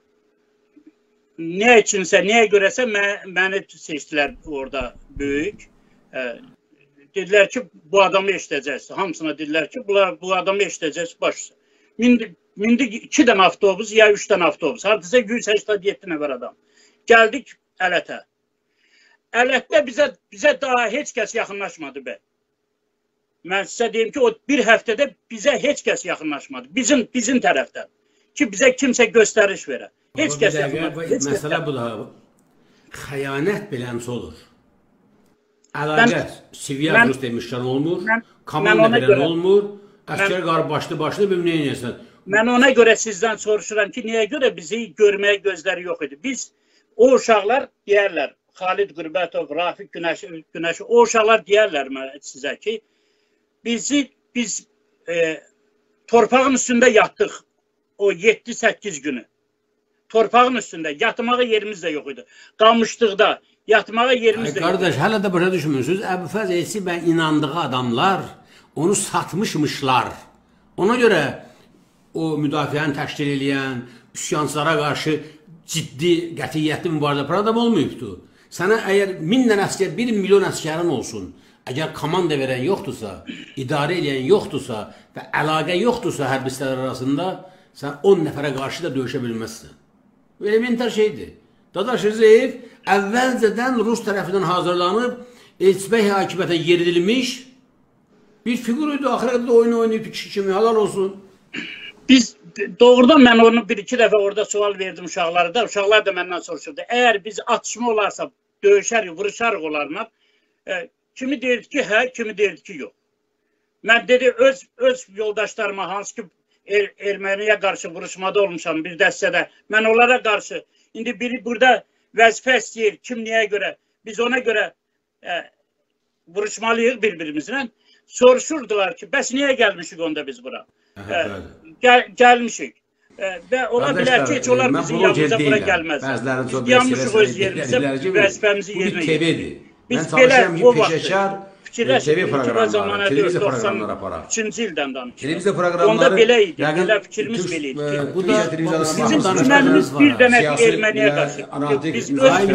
nə üçünsə, nəyə görəsə mən, məni seçdilər orada böyük. E, dedilər ki, bu adamı eşidəcəksin. Hamısına dedilər ki, bunlar, bu adamı eşidəcəksin başısı. Mindik, mindik iki dənə avtobus, ya üç dənə avtobus. Hardasa yüz səksən yeddi nəfər adam. Gəldik Ələtə. Ələtdə bizə, bizə daha heç kəs yaxınlaşmadı be. Mən sizə deyim ki, o bir həftədə bizə heç kəs yaxınlaşmadı. Bizim, bizim tərəfdən. Ki, bizə kimsə göstəriş verə. Heç kəs yaxınlaşmadı. Məsələ bu da, xəyanət beləmsi olur. Əlaqət, siviyyə rus demişdən olmur, komanda bilən olmur, əskər qarı başlı başlı bir nə inəsən. Mən ona görə sizdən soruşuram ki, niyə görə bizi görməyə gözləri yox idi. Biz, o uşaqlar deyərlər, Xalid Qürbətov, Rafiq Günəşi, Günəşi, o uşaqlar deyərlər sizə ki, bizi, biz e, torpağın üstündə yatdıq o yeddi səkkiz günü. Torpağın üstündə, yatmağa yerimiz də yox idi. Qamışdıqda, yatmağa yerimiz də yox idi. Qardaş, hələ də başa düşmürsünüz, Əbülfəz Elçi bən inandığı adamlar onu satmışmışlar. Ona görə o müdafiəni təşkil edən, üsyancılara qarşı ciddi, qətiyyətli mübarizə aparan adam olmayıbdır. Sənə əgər min dənə əskər, bir milyon əskərin olsun, əgər komanda verən yoxdursa, idarə edən yoxdursa və əlaqə yoxdursa hərbistlər arasında, sən on nəfərə qarşı da döyüşə bilməzsən. Bu elementar şeydir. Dadaş Rzayev əvvəlcədən Rus tərəfindən hazırlanıb, Elçibəy hakimiyyətə yeridilmiş bir figur idi. Axıra qədər oyun oynayıb kişi kimi, halal olsun. Biz doğrudan mən onu bir-iki dəfə orada sual verdim uşaqlara da. Uşaqlar da məndən soruşurdu. Əgər biz atışma olarsa, döyüşərik, vuruşarıq onlarla. E, kimi deyirdi ki, hə, kimi deyirdi ki, yox. Mən dedi, öz, öz yoldaşlarıma, hansı ki er, erməniyə qarşı vuruşmada olmuşam bir dəstədə. Mən onlara qarşı, indi biri burada vəzifə istəyir, kim niyə görə, biz ona görə e, vuruşmalıyıq bir-birimizlə. Soruşurdular ki, bəs niyə gəlmişik onda biz bura? E, gəl, gəlmişik. E, və ola bilər ki, heç onlar bizim yanımıza bura gəlməz. Biz yanmışıq öz yerimizə, vəzifəmizi yerinə yetirik. Biz belə o vaxt fikirləşdik, televiziya proqramları aparaq. üçüncü ildən danışırıq. Televiziya proqramları... Onda belə idi, belə fikrimiz belə idi. Bu da bizim düşmənimiz bir dənə Erməniyə qarşı. Biz öz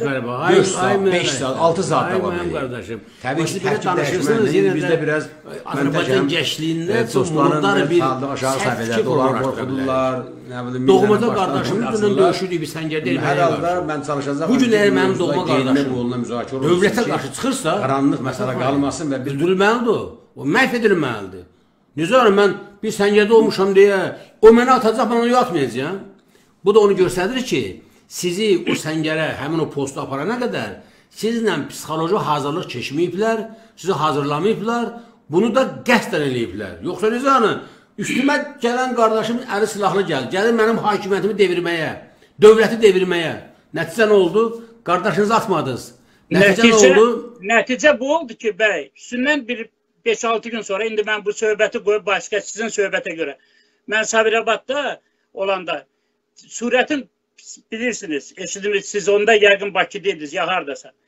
dörd, beş saat, altı saat davam edir. Təbii ki, tərkib dəyişməni bizdə biraz Azərbaycan gəşliyində dostların bir aşağı səviyyədə olan qorxudurlar. Doğmada qardaşımızla döyüşürük biz Səngərdə Hər halda mən çalışacaq. Bu gün əgər mənim doğma qardaşım dövlətə qarşı çıxırsa, qaranlıq məsələ qalmasın və bildirilməlidir. O məhv edilməlidir. Necə olur, mən bir Səngərdə olmuşam deyə, o mənə atacaq, mən onu yatmayacağım. Bu da onu göstərir ki, sizi o Səngərə, həmin o postu aparana qədər sizlə psixoloji hazırlıq keçməyiblər, sizi hazırlamayıblar, bunu da qəsdən eləyiblər. Yoxsa necə hanı? Üstümə gələn qardaşım əli silahlı gəlir, gəlir mənim hakimiyyətimi devirməyə, dövləti devirməyə. Nəticə nə oldu? Qardaşınızı atmadınız. Nəticə nə oldu? Nəticə bu oldu ki, bəy, üstündən bir beş altı gün sonra, indi mən bu söhbəti qoyub başqa sizin söhbətə görə. Mən Sabirabadda olanda, surətin bilirsiniz, eşidiniz, siz onda yəqin Bakıdaydınız, ya hardasa.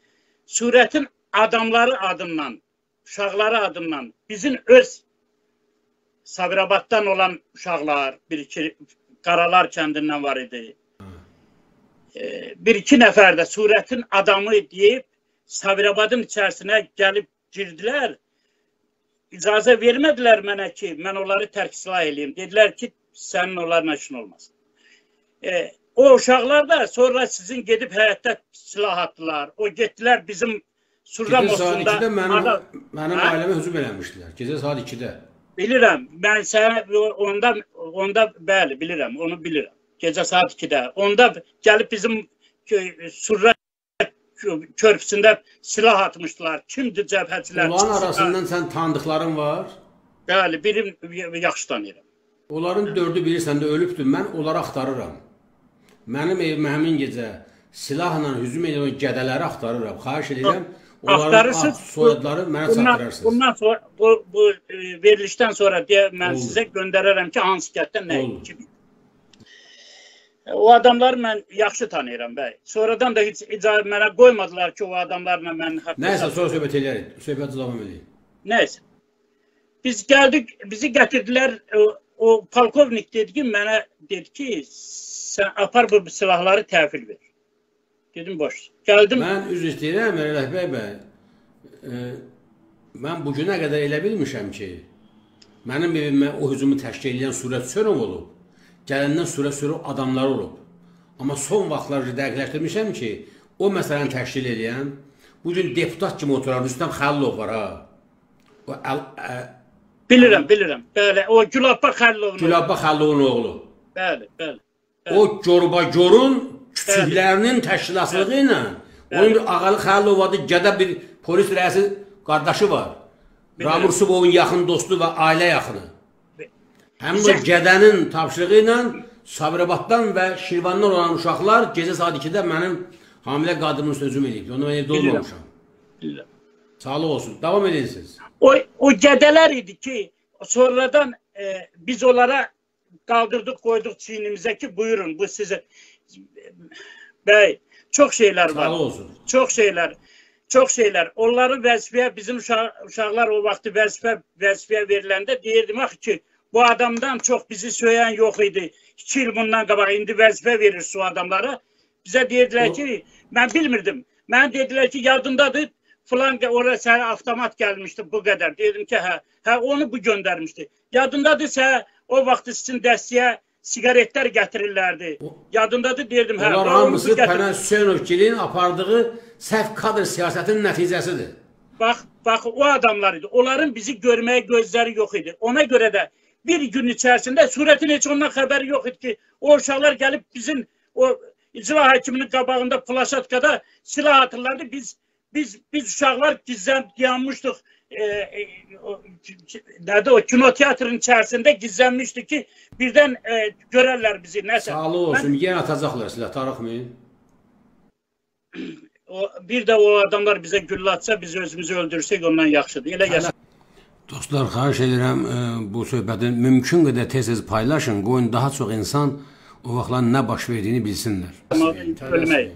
Surətin adamları adından, uşaqları adından, bizim öz Sabirabaddan olan uşaqlar, bir iki Qaralar kəndindən var idi. E, bir iki nəfər də Surətin adamı deyib Sabirabadın içərisinə gəlib girdilər. İcazə vermədilər mənə ki, mən onları tərk silah eləyim. Dedilər ki, sənin onlarla işin olmasın. E, o uşaqlar da sonra sizin gedib həyətdə silah atdılar. O getdilər bizim Surda Mosunda. Gecə saat ikidə mənim, mənim ailəmə hücum eləmişdilər. Gecə saat ikidə. Bilirəm. Mən sənə onda, onda bəli, bilirəm. Onu bilirəm. Gecə saat ikidə. Onda gəlib bizim Surda körpüsündə silah atmışdılar. Kimdir cəbhəçilər? Onların arasından sən tanıdıqların var? Bəli, birim yaxşı tanıyıram. Onların dördü bilirsən də ölübdür. Mən onları axtarıram. Mənim evimə həmin gecə silahla hücum edən gədələri axtarıram. Xahiş edirəm, onların ad, soyadları mənə çatdırarsınız. Bundan sonra, bu, bu verilişdən sonra deyə mən Olur. sizə göndərərəm ki, hansı kətdən nə kimi. O adamları mən yaxşı tanıyıram bəy. Sonradan da heç icazə mənə qoymadılar ki, o adamlarla mən... Nəysə, sonra söhbət eləyərik. Söhbət davam edəyik. Nəysə. Biz gəldik, bizi gətirdilər, o, o polkovnik dedi ki, mənə dedi ki, sən apar bu silahları təhvil ver. Dedim, boş. Gəldim. Mən üzr istəyirəm, Rəhbər bəy. E, mən bugünə qədər elə bilmişəm ki, mənim evimə o hücumu təşkil edən Surət Sörov olub. Gələndən sürə-sürə adamlar olub. Amma son vaxtlar dəqiqləşdirmişəm ki, o məsələni təşkil edən, bugün deputat kimi oturan Rüstəm Xəllov var, ha. O, əl, ə, bilirəm, bilirəm. Bəli, o Gülabba Xəllovun Gülabba Xəllovun oğlu. Bəli, bəli. O Gorba-Gorun küçüklərinin təşkilatçılığı ilə, onun bir Ağalı Xəllov adı gədə bir polis rəisi qardaşı var. Ramursubovun yaxın dostu və ailə yaxını. Həmin o gədənin tapşırığı ilə Sabirabaddan və Şirvandan olan uşaqlar gecə saat ikidə mənim hamilə qadının üstə hücum edib. Onu mən evdə olmamışam. Bilirəm. Sağlıq olsun. Davam edirsiniz. O, o gədələr idi ki, sonradan e, biz onlara qaldırdıq, qoyduq çiynimizə ki, buyurun, bu sizə... Bəy, çox şeylər var. Sağlıq olsun. Çox şeylər. Çox şeylər. Onların vəzifəyə, bizim uşaq, uşaqlar o vaxtı vəzifə, vəzifəyə veriləndə deyirdim axı ki, bu adamdan çox bizi söyən yox idi. İki il bundan qabaq indi vəzifə verir su adamlara. Bizə deyirdilər ki, mən bilmirdim. Mən dedilər ki, yadındadır, filan oraya sənə avtomat gəlmişdi bu qədər. Dedim ki, hə, hə onu bu göndərmişdi. Yadındadır, sən o vaxt sizin dəstəyə sigaretlər gətirirlərdi. Yadındadır, deyirdim, hə. Onlar hamısı Pənah Hüseynovgilin apardığı səhv kadr siyasətinin nəticəsidir. Bax, bax, o adamlar idi. Onların bizi görməyə gözləri yox idi. Ona görə də bir gün içərisində Surətin heç ondan xəbəri yox idi ki, o uşaqlar gəlib bizim o icra hakiminin qabağında plaşatkada silah atırlardı. Biz biz biz uşaqlar gizlən dayanmışdıq. E, e, o, nədə o kinoteatrın içərisində gizlənmişdik ki, birdən e, görərlər bizi. Nəsə. Sağlıq olsun. Mən, yenə atacaqlar silah, tarıxmayın. O, bir də o adamlar bizə güllə atsa, biz özümüzü öldürsək ondan yaxşıdır. Elə yaşa. Dostlar, xahiş edirəm, bu söhbətin mümkün qədər tez-tez paylaşın, qoyun daha çox insan o vaxtlar nə baş verdiyini bilsinlər. Ölmək.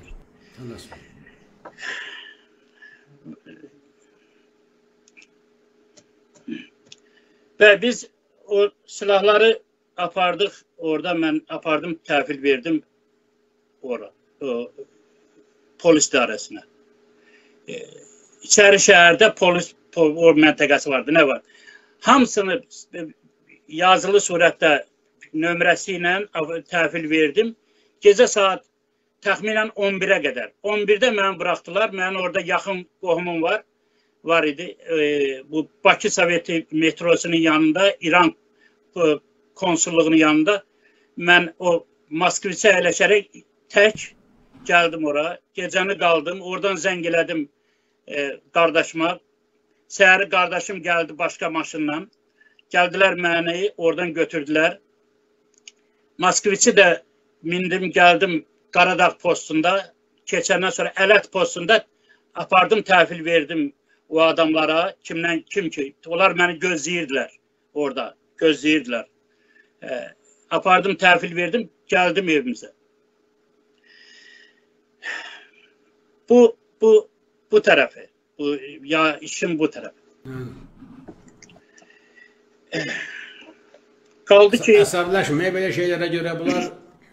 Və biz o silahları apardıq, orada mən apardım, təhvil verdim ora, o, polis idarəsinə. E, İçəri şəhərdə polis o məntəqəsi vardı, nə var? Hamısını yazılı surətdə nömrəsi ilə təhvil verdim. Gecə saat təxminən on birə qədər. on birdə məni buraxdılar. Mənim orada yaxın qohumum var, var idi. E, bu Bakı Soveti metrosunun yanında, İran konsulluğunun yanında. Mən o Moskviçə əyləşərək tək gəldim ora. Gecəni qaldım. Oradan zəng elədim e, qardaşıma. Səhəri qardaşım gəldi başqa maşınla. Gəldilər məni, oradan götürdülər. Moskviçi də mindim, gəldim Qaradağ postunda. Keçəndən sonra Ələt postunda apardım, təhvil verdim o adamlara. Kimdən, kim ki? Onlar məni gözləyirdilər orada, gözləyirdilər. E, apardım, təhvil verdim, gəldim evimizə. Bu, bu bu tarafı. Bu, ya işin bu tarafı. Hmm. Kaldı ki Əsəbləşməyə belə şeylərə görə bunlar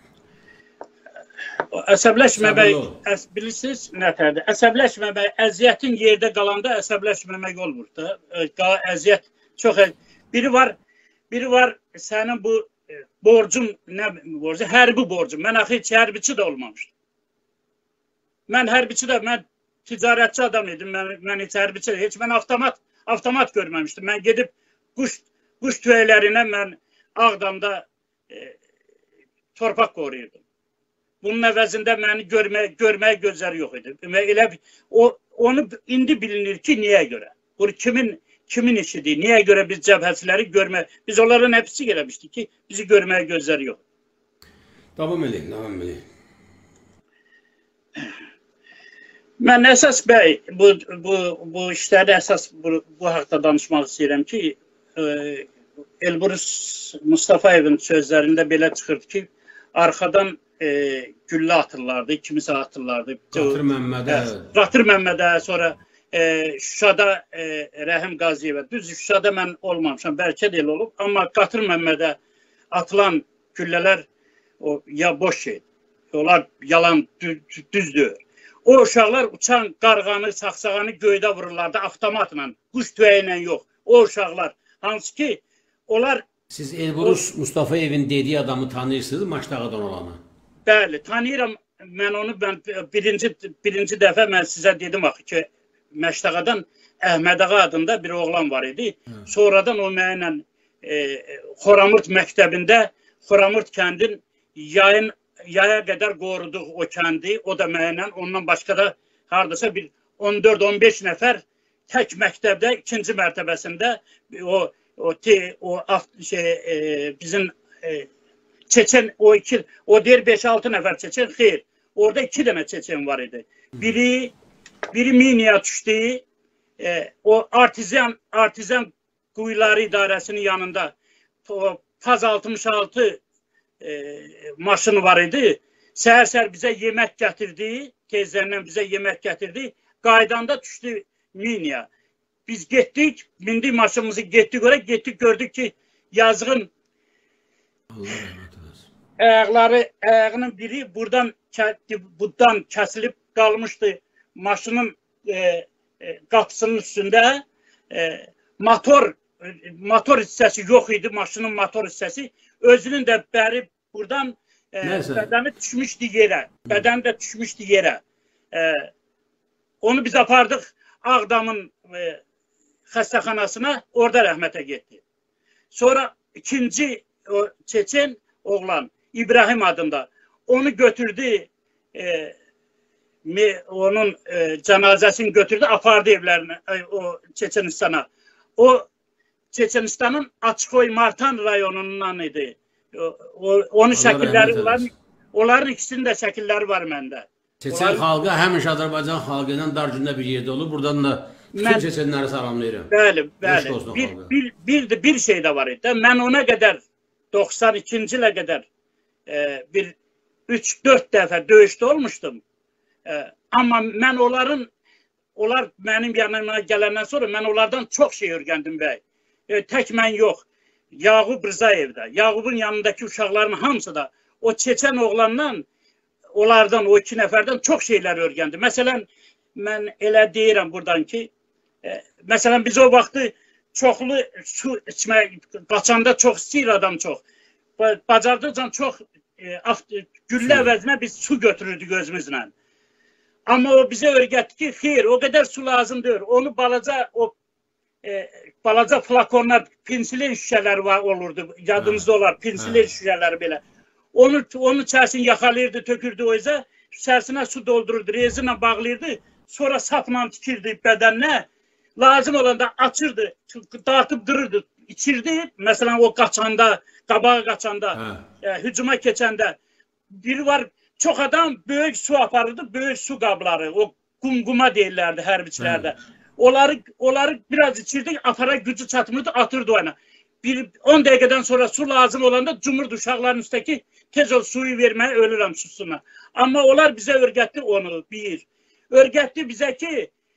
əsəbləşməmək, Sabırlı ol. əs, bilirsiniz nətərdir? Əsəbləşməmək, əziyyətin yerdə qalanda əsəbləşməmək olmur da. Ə, Əziyyət çox əz... Biri var, biri var sənin bu e, borcun, nə borcu? Hərbi borcun. Mən axı heç hərbiçi də olmamışdım. Mən hərbiçi də, mən ticarətçi adam idim. Mən, mən heç hərbiçi də, heç mən avtomat, avtomat görməmişdim. Mən gedib quş, quş tüyələrinə mən Ağdamda e, torpaq qoruyurdum. Bunun əvəzində məni görmək, görmək gözləri yox idi. Elə, o, onu indi bilinir ki, niyə görə? Bu kimin kimin işidir? Niyə görə biz cəbhəçiləri görmək? Biz onların hepsi eləmişdik ki, bizi görməyə gözləri yox. davam edin, davam edin. Mən əsas bəy, bu, bu, bu işlərdə əsas bu, bu haqda danışmaq istəyirəm ki, e, Elbrus Mustafayevin sözlərində belə çıxırdı ki, arxadan e, güllə atırlardı, kimisə atırlardı. Qatır Məmmədə. Qatır Məmmədə, sonra e, Şuşada e, Rəhim Qaziyevə. Düz Şuşada mən olmamışam, bəlkə də elə olub. Amma Qatır Məmmədə atılan güllələr o, ya boş şey, onlar yalan, düz, düzdür. O uşaqlar uçan qarğanı, saxsağanı göydə vururlardı avtomatla, quş tüyəyi ilə yox. O uşaqlar, hansı ki, onlar... Siz Elbrus o, Mustafayevin dediyi adamı tanıyırsınız, Maçdağadan olanı? Bəli, tanıyıram. Mən onu mən birinci, birinci dəfə mən sizə dedim axı ki, Məşdağadan Əhmədağa adında bir oğlan var idi. Hı. Sonradan o mənlə e, Xoramurt məktəbində, Xoramurt kəndin yayın, yaya qədər qoruduq o kəndi. O da mənlə, ondan başqa da hardasa bir on dörd on beş nəfər tək məktəbdə, ikinci mərtəbəsində o o te, o şey e, bizim e, Çeçen o iki o deyir beş altı nəfər Çeçen, xeyr. Orada iki dənə Çeçen var idi. Biri biri Miniyə düşdü. E, o artizan artizan Quyuları İdarəsinin yanında o Paz altmış altı e, maşını var idi. Səhər-səhər bizə yemək gətirdi, tezlərindən bizə yemək gətirdi. Qaydanda düşdü Miniyə. Biz getdik, mindik maşınımızı getdik oraya, getdik gördük ki yazığın ayaqları, ayağının biri buradan buddan kəsilib qalmışdı. Maşının e, e, qapısının üstündə e, motor motor hissəsi yox idi, maşının motor hissəsi. Özünün də bəri buradan e, bədəni düşmüşdü yerə. Bədəni də düşmüşdü yerə. E, onu biz apardıq Ağdamın e, xəstəxanasına, orada rəhmətə getdi. Sonra ikinci o Çeçen oğlan, İbrahim adında, onu götürdü, e, me, onun e, cənazəsini götürdü, apardı evlərinə, e, o Çeçenistana. O Çeçenistanın Açkoy Martan rayonundan idi. O, o, onun şəkilləri, onların, onların ikisinin də şəkilləri var məndə. Çeçen Onlar... xalqı həmişə Azərbaycan xalqı ilə dar gündə bir yerdə olur. Buradan da bütün mən... Çeçenləri salamlayıram. Bəli, bəli. Bir, bir, bir, bir, bir şey də var idi. Mən ona qədər, doxsan ikinci ilə qədər e, bir üç dörd dəfə döyüşdə olmuşdum. E, amma mən onların, onlar mənim yanıma gələndən sonra mən onlardan çox şey öyrəndim bəy. E, tək mən yox. Yağub Rızayevdə, Yağubun yanındakı uşaqların hamısı da o Çeçen oğlandan, onlardan, o iki nəfərdən çox şeylər öyrəndim. Məsələn, mən elə deyirəm buradan ki, e, məsələn, biz o vaxtı çoxlu su içmək, qaçanda çox istəyir adam çox. Bacardıqca çox e, güllə əvəzinə biz su götürürdük özümüzlə. Amma o bizə öyrətdi ki, xeyr, o qədər su lazım deyir. Onu balaca, o e, balaca flakonlar, pensilin şüşələri var, olurdu. Yadınızda olar, pensilin şüşələri belə. Onu, onu içərisini yaxalayırdı, tökürdü o izə, içərisinə su doldururdu, rezinlə bağlayırdı, sonra sapla tikirdi bədəninə, lazım olanda açırdı, dağıtıp dururdu, içirdi, məsələn o qaçanda, qabağa qaçanda, e, hücuma keçəndə, biri var, çox adam böyük su aparırdı, böyük su qabları, o qumquma deyirlərdi hərbiçilərdə. Onları, onları biraz içirdi, apara gücü çatmırdı, atırdı ona. Bir on dəqiqədən sonra su lazım olanda cumurdu uşaqların üstəki, tez o suyu verməyə ölürəm susuna. Amma onlar bizə öyrətdi onu, bir. Öyrətdi bizə ki,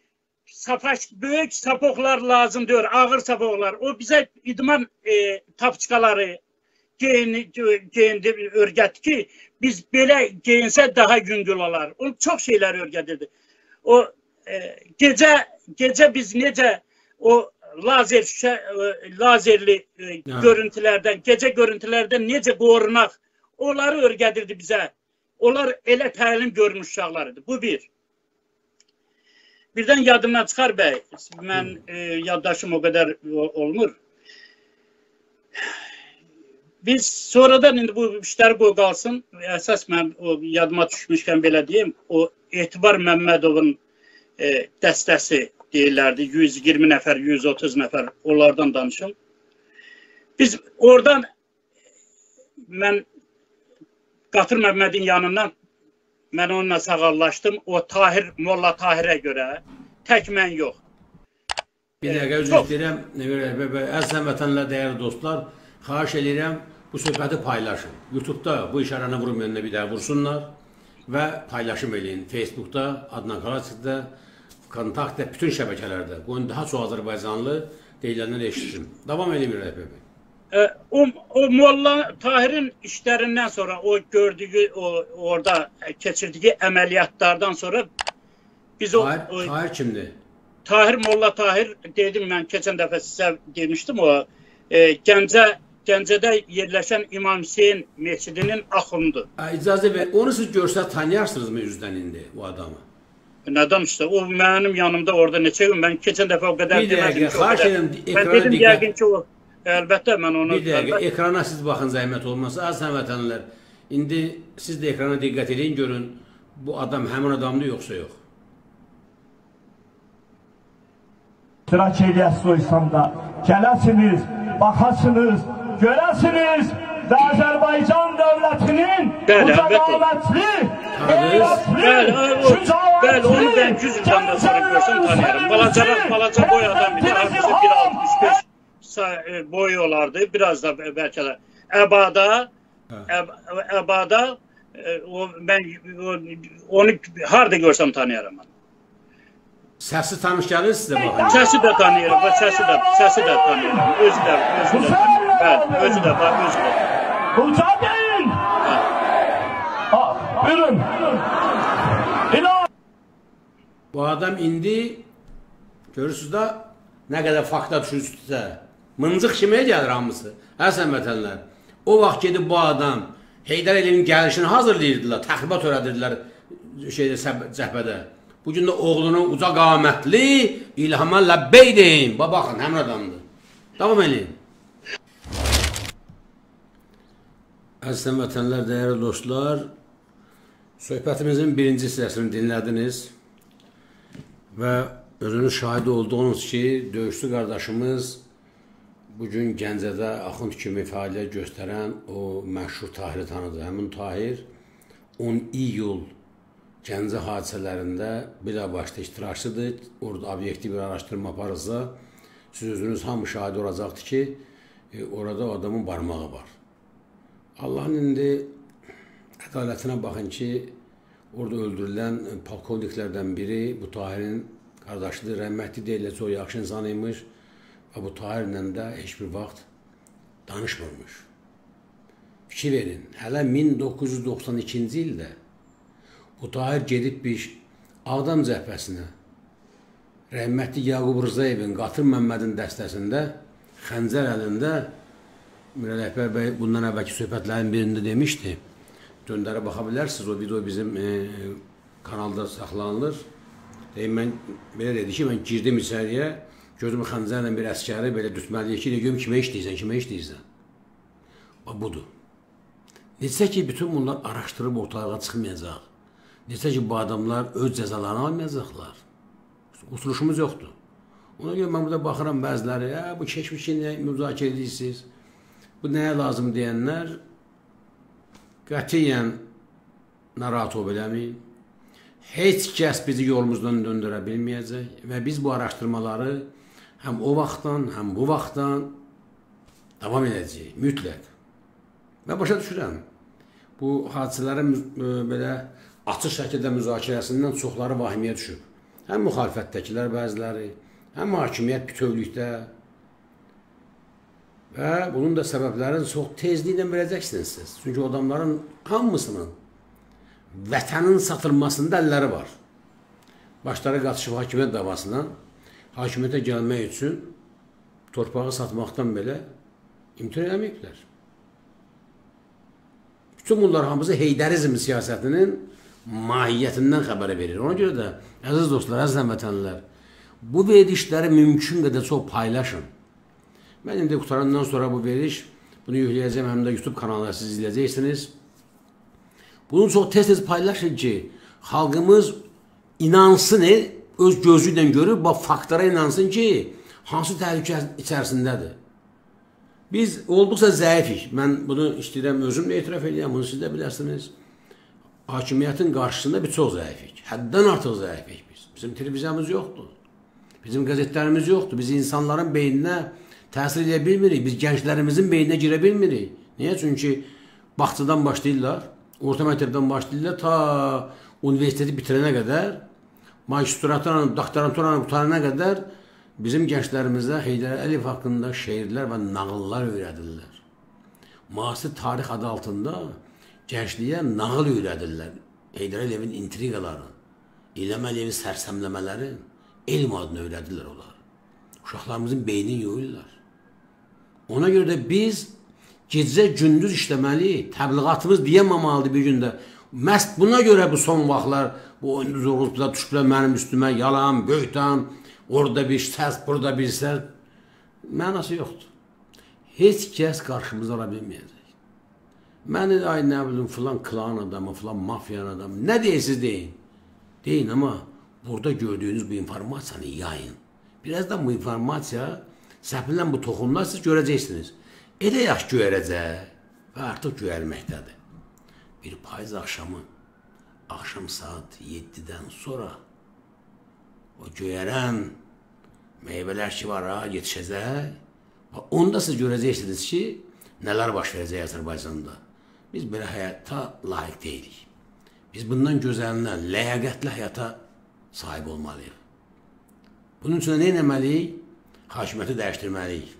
sapaç, böyük sapoqlar lazımdır, ağır sapoqlar. O bizə idman e, tapçıqaları geyini, geyindi, örgətdi ki, biz belə geyinsə daha güngül olar. O çox şeylər örgədirdi. O e, gecə gecə biz necə o lazer şişə, e, lazerli e, görüntülərdən, gecə görüntülərdən necə qorunaq, onları örgədirdi bizə. Onlar elə təlim görmüş uşaqlar idi. Bu bir. Birdən yadımdan çıxar bəy, mən e, yaddaşım o qədər olmur. Biz sonradan indi bu işləri qoy qalsın. Əsas mən o yadıma düşmüşkən belə deyim, o Etibar Məmmədovun e, dəstəsi deyirlərdi. yüz iyirmi nəfər, yüz otuz nəfər onlardan danışım. Biz oradan mən Qatır Məmmədin yanından mən onunla sağallaşdım. O Tahir, Molla Tahirə görə tək mən yox. Bir dəqiqə özür istəyirəm. Əziz vətənlər, dəyərli dostlar, xahiş edirəm bu söhbəti paylaşın. YouTube'da bu işarəni vurmayanına bir daha vursunlar və paylaşım eləyin. Facebook'da, Adnan Karaçıqda, kontaktda, bütün şəbəkələrdə. Qoyun daha çox Azərbaycanlı deyilənlər eşitsin. Davam edin Rəhbər bəy. O, o Molla Tahir'in işlərindən sonra, o gördüyü, o, orada keçirdiyi əməliyyatlardan sonra biz o... Tahir, o, Tahir kimdir? Tahir, Molla Tahir, dedim mən keçən dəfə sizə demişdim, o e, Gəncə, Gəncədə yerləşən İmam Hüseyin Məscidinin axundu. İcazə ver, onu siz görsəz tanıyarsınızmı üzdən indi o adamı? Nədən işte, o mənim yanımda orada neçə gün, mən keçən dəfə o qədər bir dəqiqə, demədim ki, o qədər. Mən dedim, yəqin ki, o... Əlbəttə, mən onu... Bir dəqiqə, ekrana siz baxın, zəhmət olmasa, az həmvətənlər. İndi siz də ekrana diqqət edin, görün, bu adam həmin adamdır, yoxsa yox. İştirak eləyəsiz o İslamda, gələsiniz, baxasınız, görəsiniz və Azərbaycan dövlətinin ucaqamətli, qeyrətli, şücaətli, gəncələrinin Balacalar, balaca boy adam idi, hafızı bir altmış beş boyu olardı, biraz da bəlkə də. Əbada, əb, Əbada, o, mən o, onu harada görsəm tanıyaram. Səsi tanış gəlir sizə baxın. Səsi də tanıyıram, səsi də, səsi də tanıyıram. Özü də, özü də tanıyıram. Bəli, özü də var, özü də. Uca deyin! Buyurun! İnan! Bu adam indi, görürsünüz da, nə qədər fakta düşürsünüzsə, mıncıq kimiyə gəlir hamısı. Həsən vətənlər, o vaxt gedib bu adam Heydər Əliyevin gəlişini hazırlayırdılar, təxribat törədirdilər şeydə, cəhbədə. Bugün də oğlunun uca qamətli İlhama ləbbey deyin. Baxın, həmin adamdır. Davam edin. Əziz vətənlər, dəyərli dostlar, söhbətimizin birinci hissəsini dinlədiniz və özünüz şahid olduğunuz ki, döyüşçü qardaşımız bugün Gəncədə Axund kimi fəaliyyət göstərən o məşhur Tahiri tanıdı. Həmin Tahir on iyul Gəncə hadisələrində bilavasitə iştirakçıdır. Orada obyektiv bir araşdırma aparırsa, siz özünüz hamı şahid olacaqdır ki, e, orada o adamın barmağı var. Allahın indi ədalətinə baxın ki, orada öldürülən polkovniklərdən biri bu Tahirin qardaşıdır, rəhmətli deyiləcə o yaxşı insan imiş və bu Tahirlə də heç bir vaxt danışmırmış. Fikir verin, hələ min doqquz yüz doxsan ikinci ildə bu Tahir gedib bir Ağdam cəhbəsinə, rəhmətli Yaqub Rızayevin, Qatır Məmmədin dəstəsində, xəncər əlində, Mir Rəhbər bəy bundan əvvəlki söhbətlərin birində demişdi, döndərə baxa bilərsiniz, o video bizim e, kanalda saxlanılır. Deyim, mən belə dedi ki, mən girdim içəriyə, gözümü xəncərlə bir əskəri belə dütməliyək ki, deyim, kimə işləyirsən, kimə işləyirsən? O, budur. Necə ki, bütün bunlar araşdırıb ortalığa çıxmayacaq. Necə ki, bu adamlar öz cəzalarını almayacaqlar. Qusuruşumuz yoxdur. Ona görə mən burada baxıram bəziləri, hə, bu keçmişi müzakirə edirsiniz, bu nəyə lazım deyənlər qətiyyən narahat ol eləməyin. Heç kəs bizi yolumuzdan döndürə bilməyəcək və biz bu araşdırmaları həm o vaxtdan, həm bu vaxtdan davam edəcəyik, mütləq. Mən başa düşürəm, bu hadisələrin belə açıq şəkildə müzakirəsindən çoxları vahimiyə düşüb. həm müxalifətdəkilər bəziləri, həm hakimiyyət bütövlükdə və bunun da səbəblərini çox tezliklə biləcəksiniz siz. Çünki o adamların hamısının vətənin satılmasında əlləri var. Başları qatışıb hakimiyyət davasına, hakimiyyətə gəlmək üçün torpağı satmaqdan belə imtina eləməyiblər. Bütün bunlar hamısı heydərizm siyasətinin mahiyyətindən xəbər verir. Ona görə də, əziz dostlar, əziz həmvətənlər, bu verilişləri mümkün qədər çox paylaşın. Mən indi qutarandan sonra bu veriliş, bunu yükləyəcəm, həm də YouTube kanalına siz izləyəcəksiniz. Bunu çox tez-tez paylaşın ki, xalqımız inansın, öz gözü ilə görür, bax, faktlara inansın ki, hansı təhlükə içərisindədir. Biz olduqca zəifik. Mən bunu istəyirəm, özüm də etiraf edəyəm, bunu siz də bilərsiniz. Hakimiyyətin qarşısında biz çox zəifik. Həddən artıq zəifik biz. Bizim televiziyamız yoxdur. Bizim qəzetlərimiz yoxdur. Biz insanların beyninə təsir edə bilmirik. Biz gənclərimizin beyninə girə bilmirik. Niyə? Çünki bağçadan başlayırlar, orta məktəbdən başlayırlar, ta universiteti bitirənə qədər, magistratranı, doktoranturanı qutarana qədər bizim gənclərimizə Heydər Əliyev haqqında şeirlər və nağıllar öyrədirlər. Müasir tarix adı altında gəncliyə nağıl öyrədirlər. Heydər Əliyevin intriqaları, İlham Əliyevin sərsəmləmələri elm adını öyrədirlər onlar. Uşaqlarımızın beynini yoyurlar. Ona görə də biz gecə gündüz işləməliyik. Təbliğatımız deyəməməlidir bir gündə. Məhz buna görə bu son vaxtlar bu oyundu zorluqda düşüblər mənim üstümə yalan, böhtan, orada bir səs, burada bir səs. Mənası yoxdur. Heç kəs qarşımıza ala bilməyəcək. Məni ay nə bilim, filan klan adamı, filan mafyan adamı, nə deyirsiniz deyin. Deyin, amma burada gördüyünüz bu informasiyanı yayın. Birazdan bu informasiya səhvlən bu toxumlar siz görəcəksiniz. Elə yaş göyərəcək və artıq göyərməkdədir. Bir payız axşamı, axşam saat yeddidən sonra o göyərən meyvələr ki var, ha, yetişəcək. Onda siz görəcəksiniz ki, nələr baş verəcək Azərbaycanda. Biz belə həyata layiq deyilik. Biz bundan gözəlinə, ləyaqətli həyata sahib olmalıyıq. Bunun üçün nə etməliyik? Hakimiyyəti dəyişdirməliyik.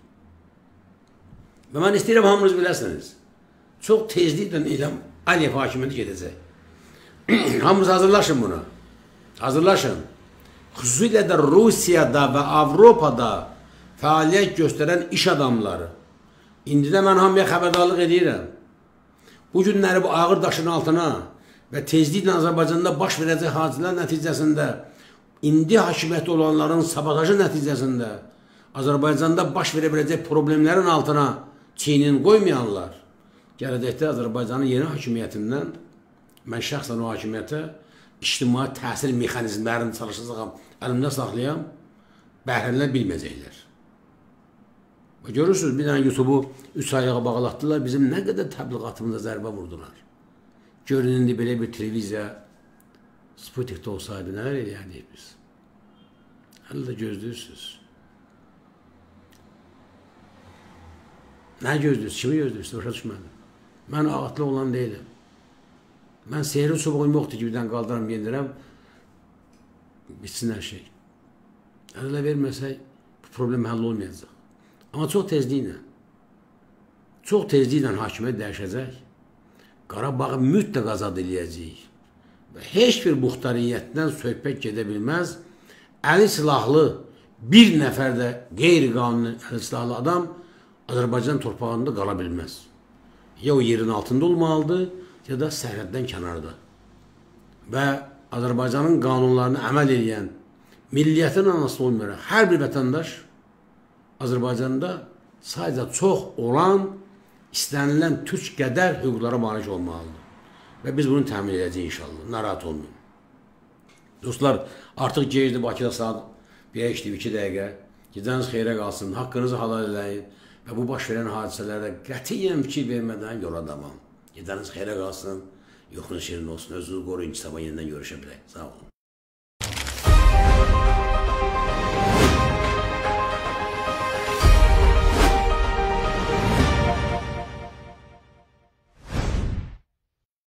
Və mən istəyirəm, hamınız biləsiniz. Çox tezliklə İlham Əliyev hakimiyyəti gedəcək. Hamınız hazırlaşın buna. Hazırlaşın. Xüsusilə də Rusiyada və Avropada fəaliyyət göstərən iş adamları. İndi də mən hamıya xəbərdarlıq edirəm. Bu günləri bu ağır daşın altına və tezliklə Azərbaycanda baş verəcək hadisələr nəticəsində, indi hakimiyyətdə olanların sabotajı nəticəsində Azərbaycanda baş verə biləcək problemlərin altına çiynini qoymayanlar, gələcəkdə Azərbaycanın yeni hakimiyyətindən mən şəxsən o hakimiyyətə ictimai təsir mexanizmlərini çalışacağım, əlimdə saxlayam, bəhrəllər bilməyəcəklər. Və görürsünüz, bir dənə YouTube'u üç aylığa bağlatdılar, bizim nə qədər təbliğatımıza zərbə vurdular. Görün, indi belə bir televiziya Sputnik'də olsaydı, nələr eləyərdik biz? Hələ də gözləyirsiniz. Nə gözləyirsiniz? Kimi gözləyirsiniz? Başa düşmədim. Mən ağatlı olan deyiləm. Mən sehri çubuğum yoxdur ki, birdən qaldıram, yendirəm, bitsin hər şey. Ələ verməsək, bu problem həll olmayacaq. Amma çox tezliklə, çox tezliklə hakimiyyət dəyişəcək. Qarabağı mütləq azad eləyəcəyik. Və heç bir muxtariyyətdən söhbət gedə bilməz. Əli silahlı bir nəfər də qeyri-qanuni əli silahlı adam Azərbaycan torpağında qala bilməz. Ya o yerin altında olmalıdır, ya da sərhəddən kənarda. Və Azərbaycanın qanunlarını əməl edən, milliyyətin anası olmayaraq hər bir vətəndaş Azərbaycanda sadəcə çox olan, istənilən türk qədər hüquqlara malik olmalıdır. Və biz bunu təmin edəcəyik inşallah. Narahat olmayın. Dostlar, artıq gecdir, Bakıda saat birə işləyib iki dəqiqə. Gecəniz xeyrə qalsın, haqqınızı halal eləyin və bu baş verən hadisələrdə qətiyyən fikir vermədən yola davam. Gecəniz xeyrə qalsın, yuxunuz şirin olsun, özünüzü qoruyun ki, sabah yenidən görüşə bilək. Sağ olun.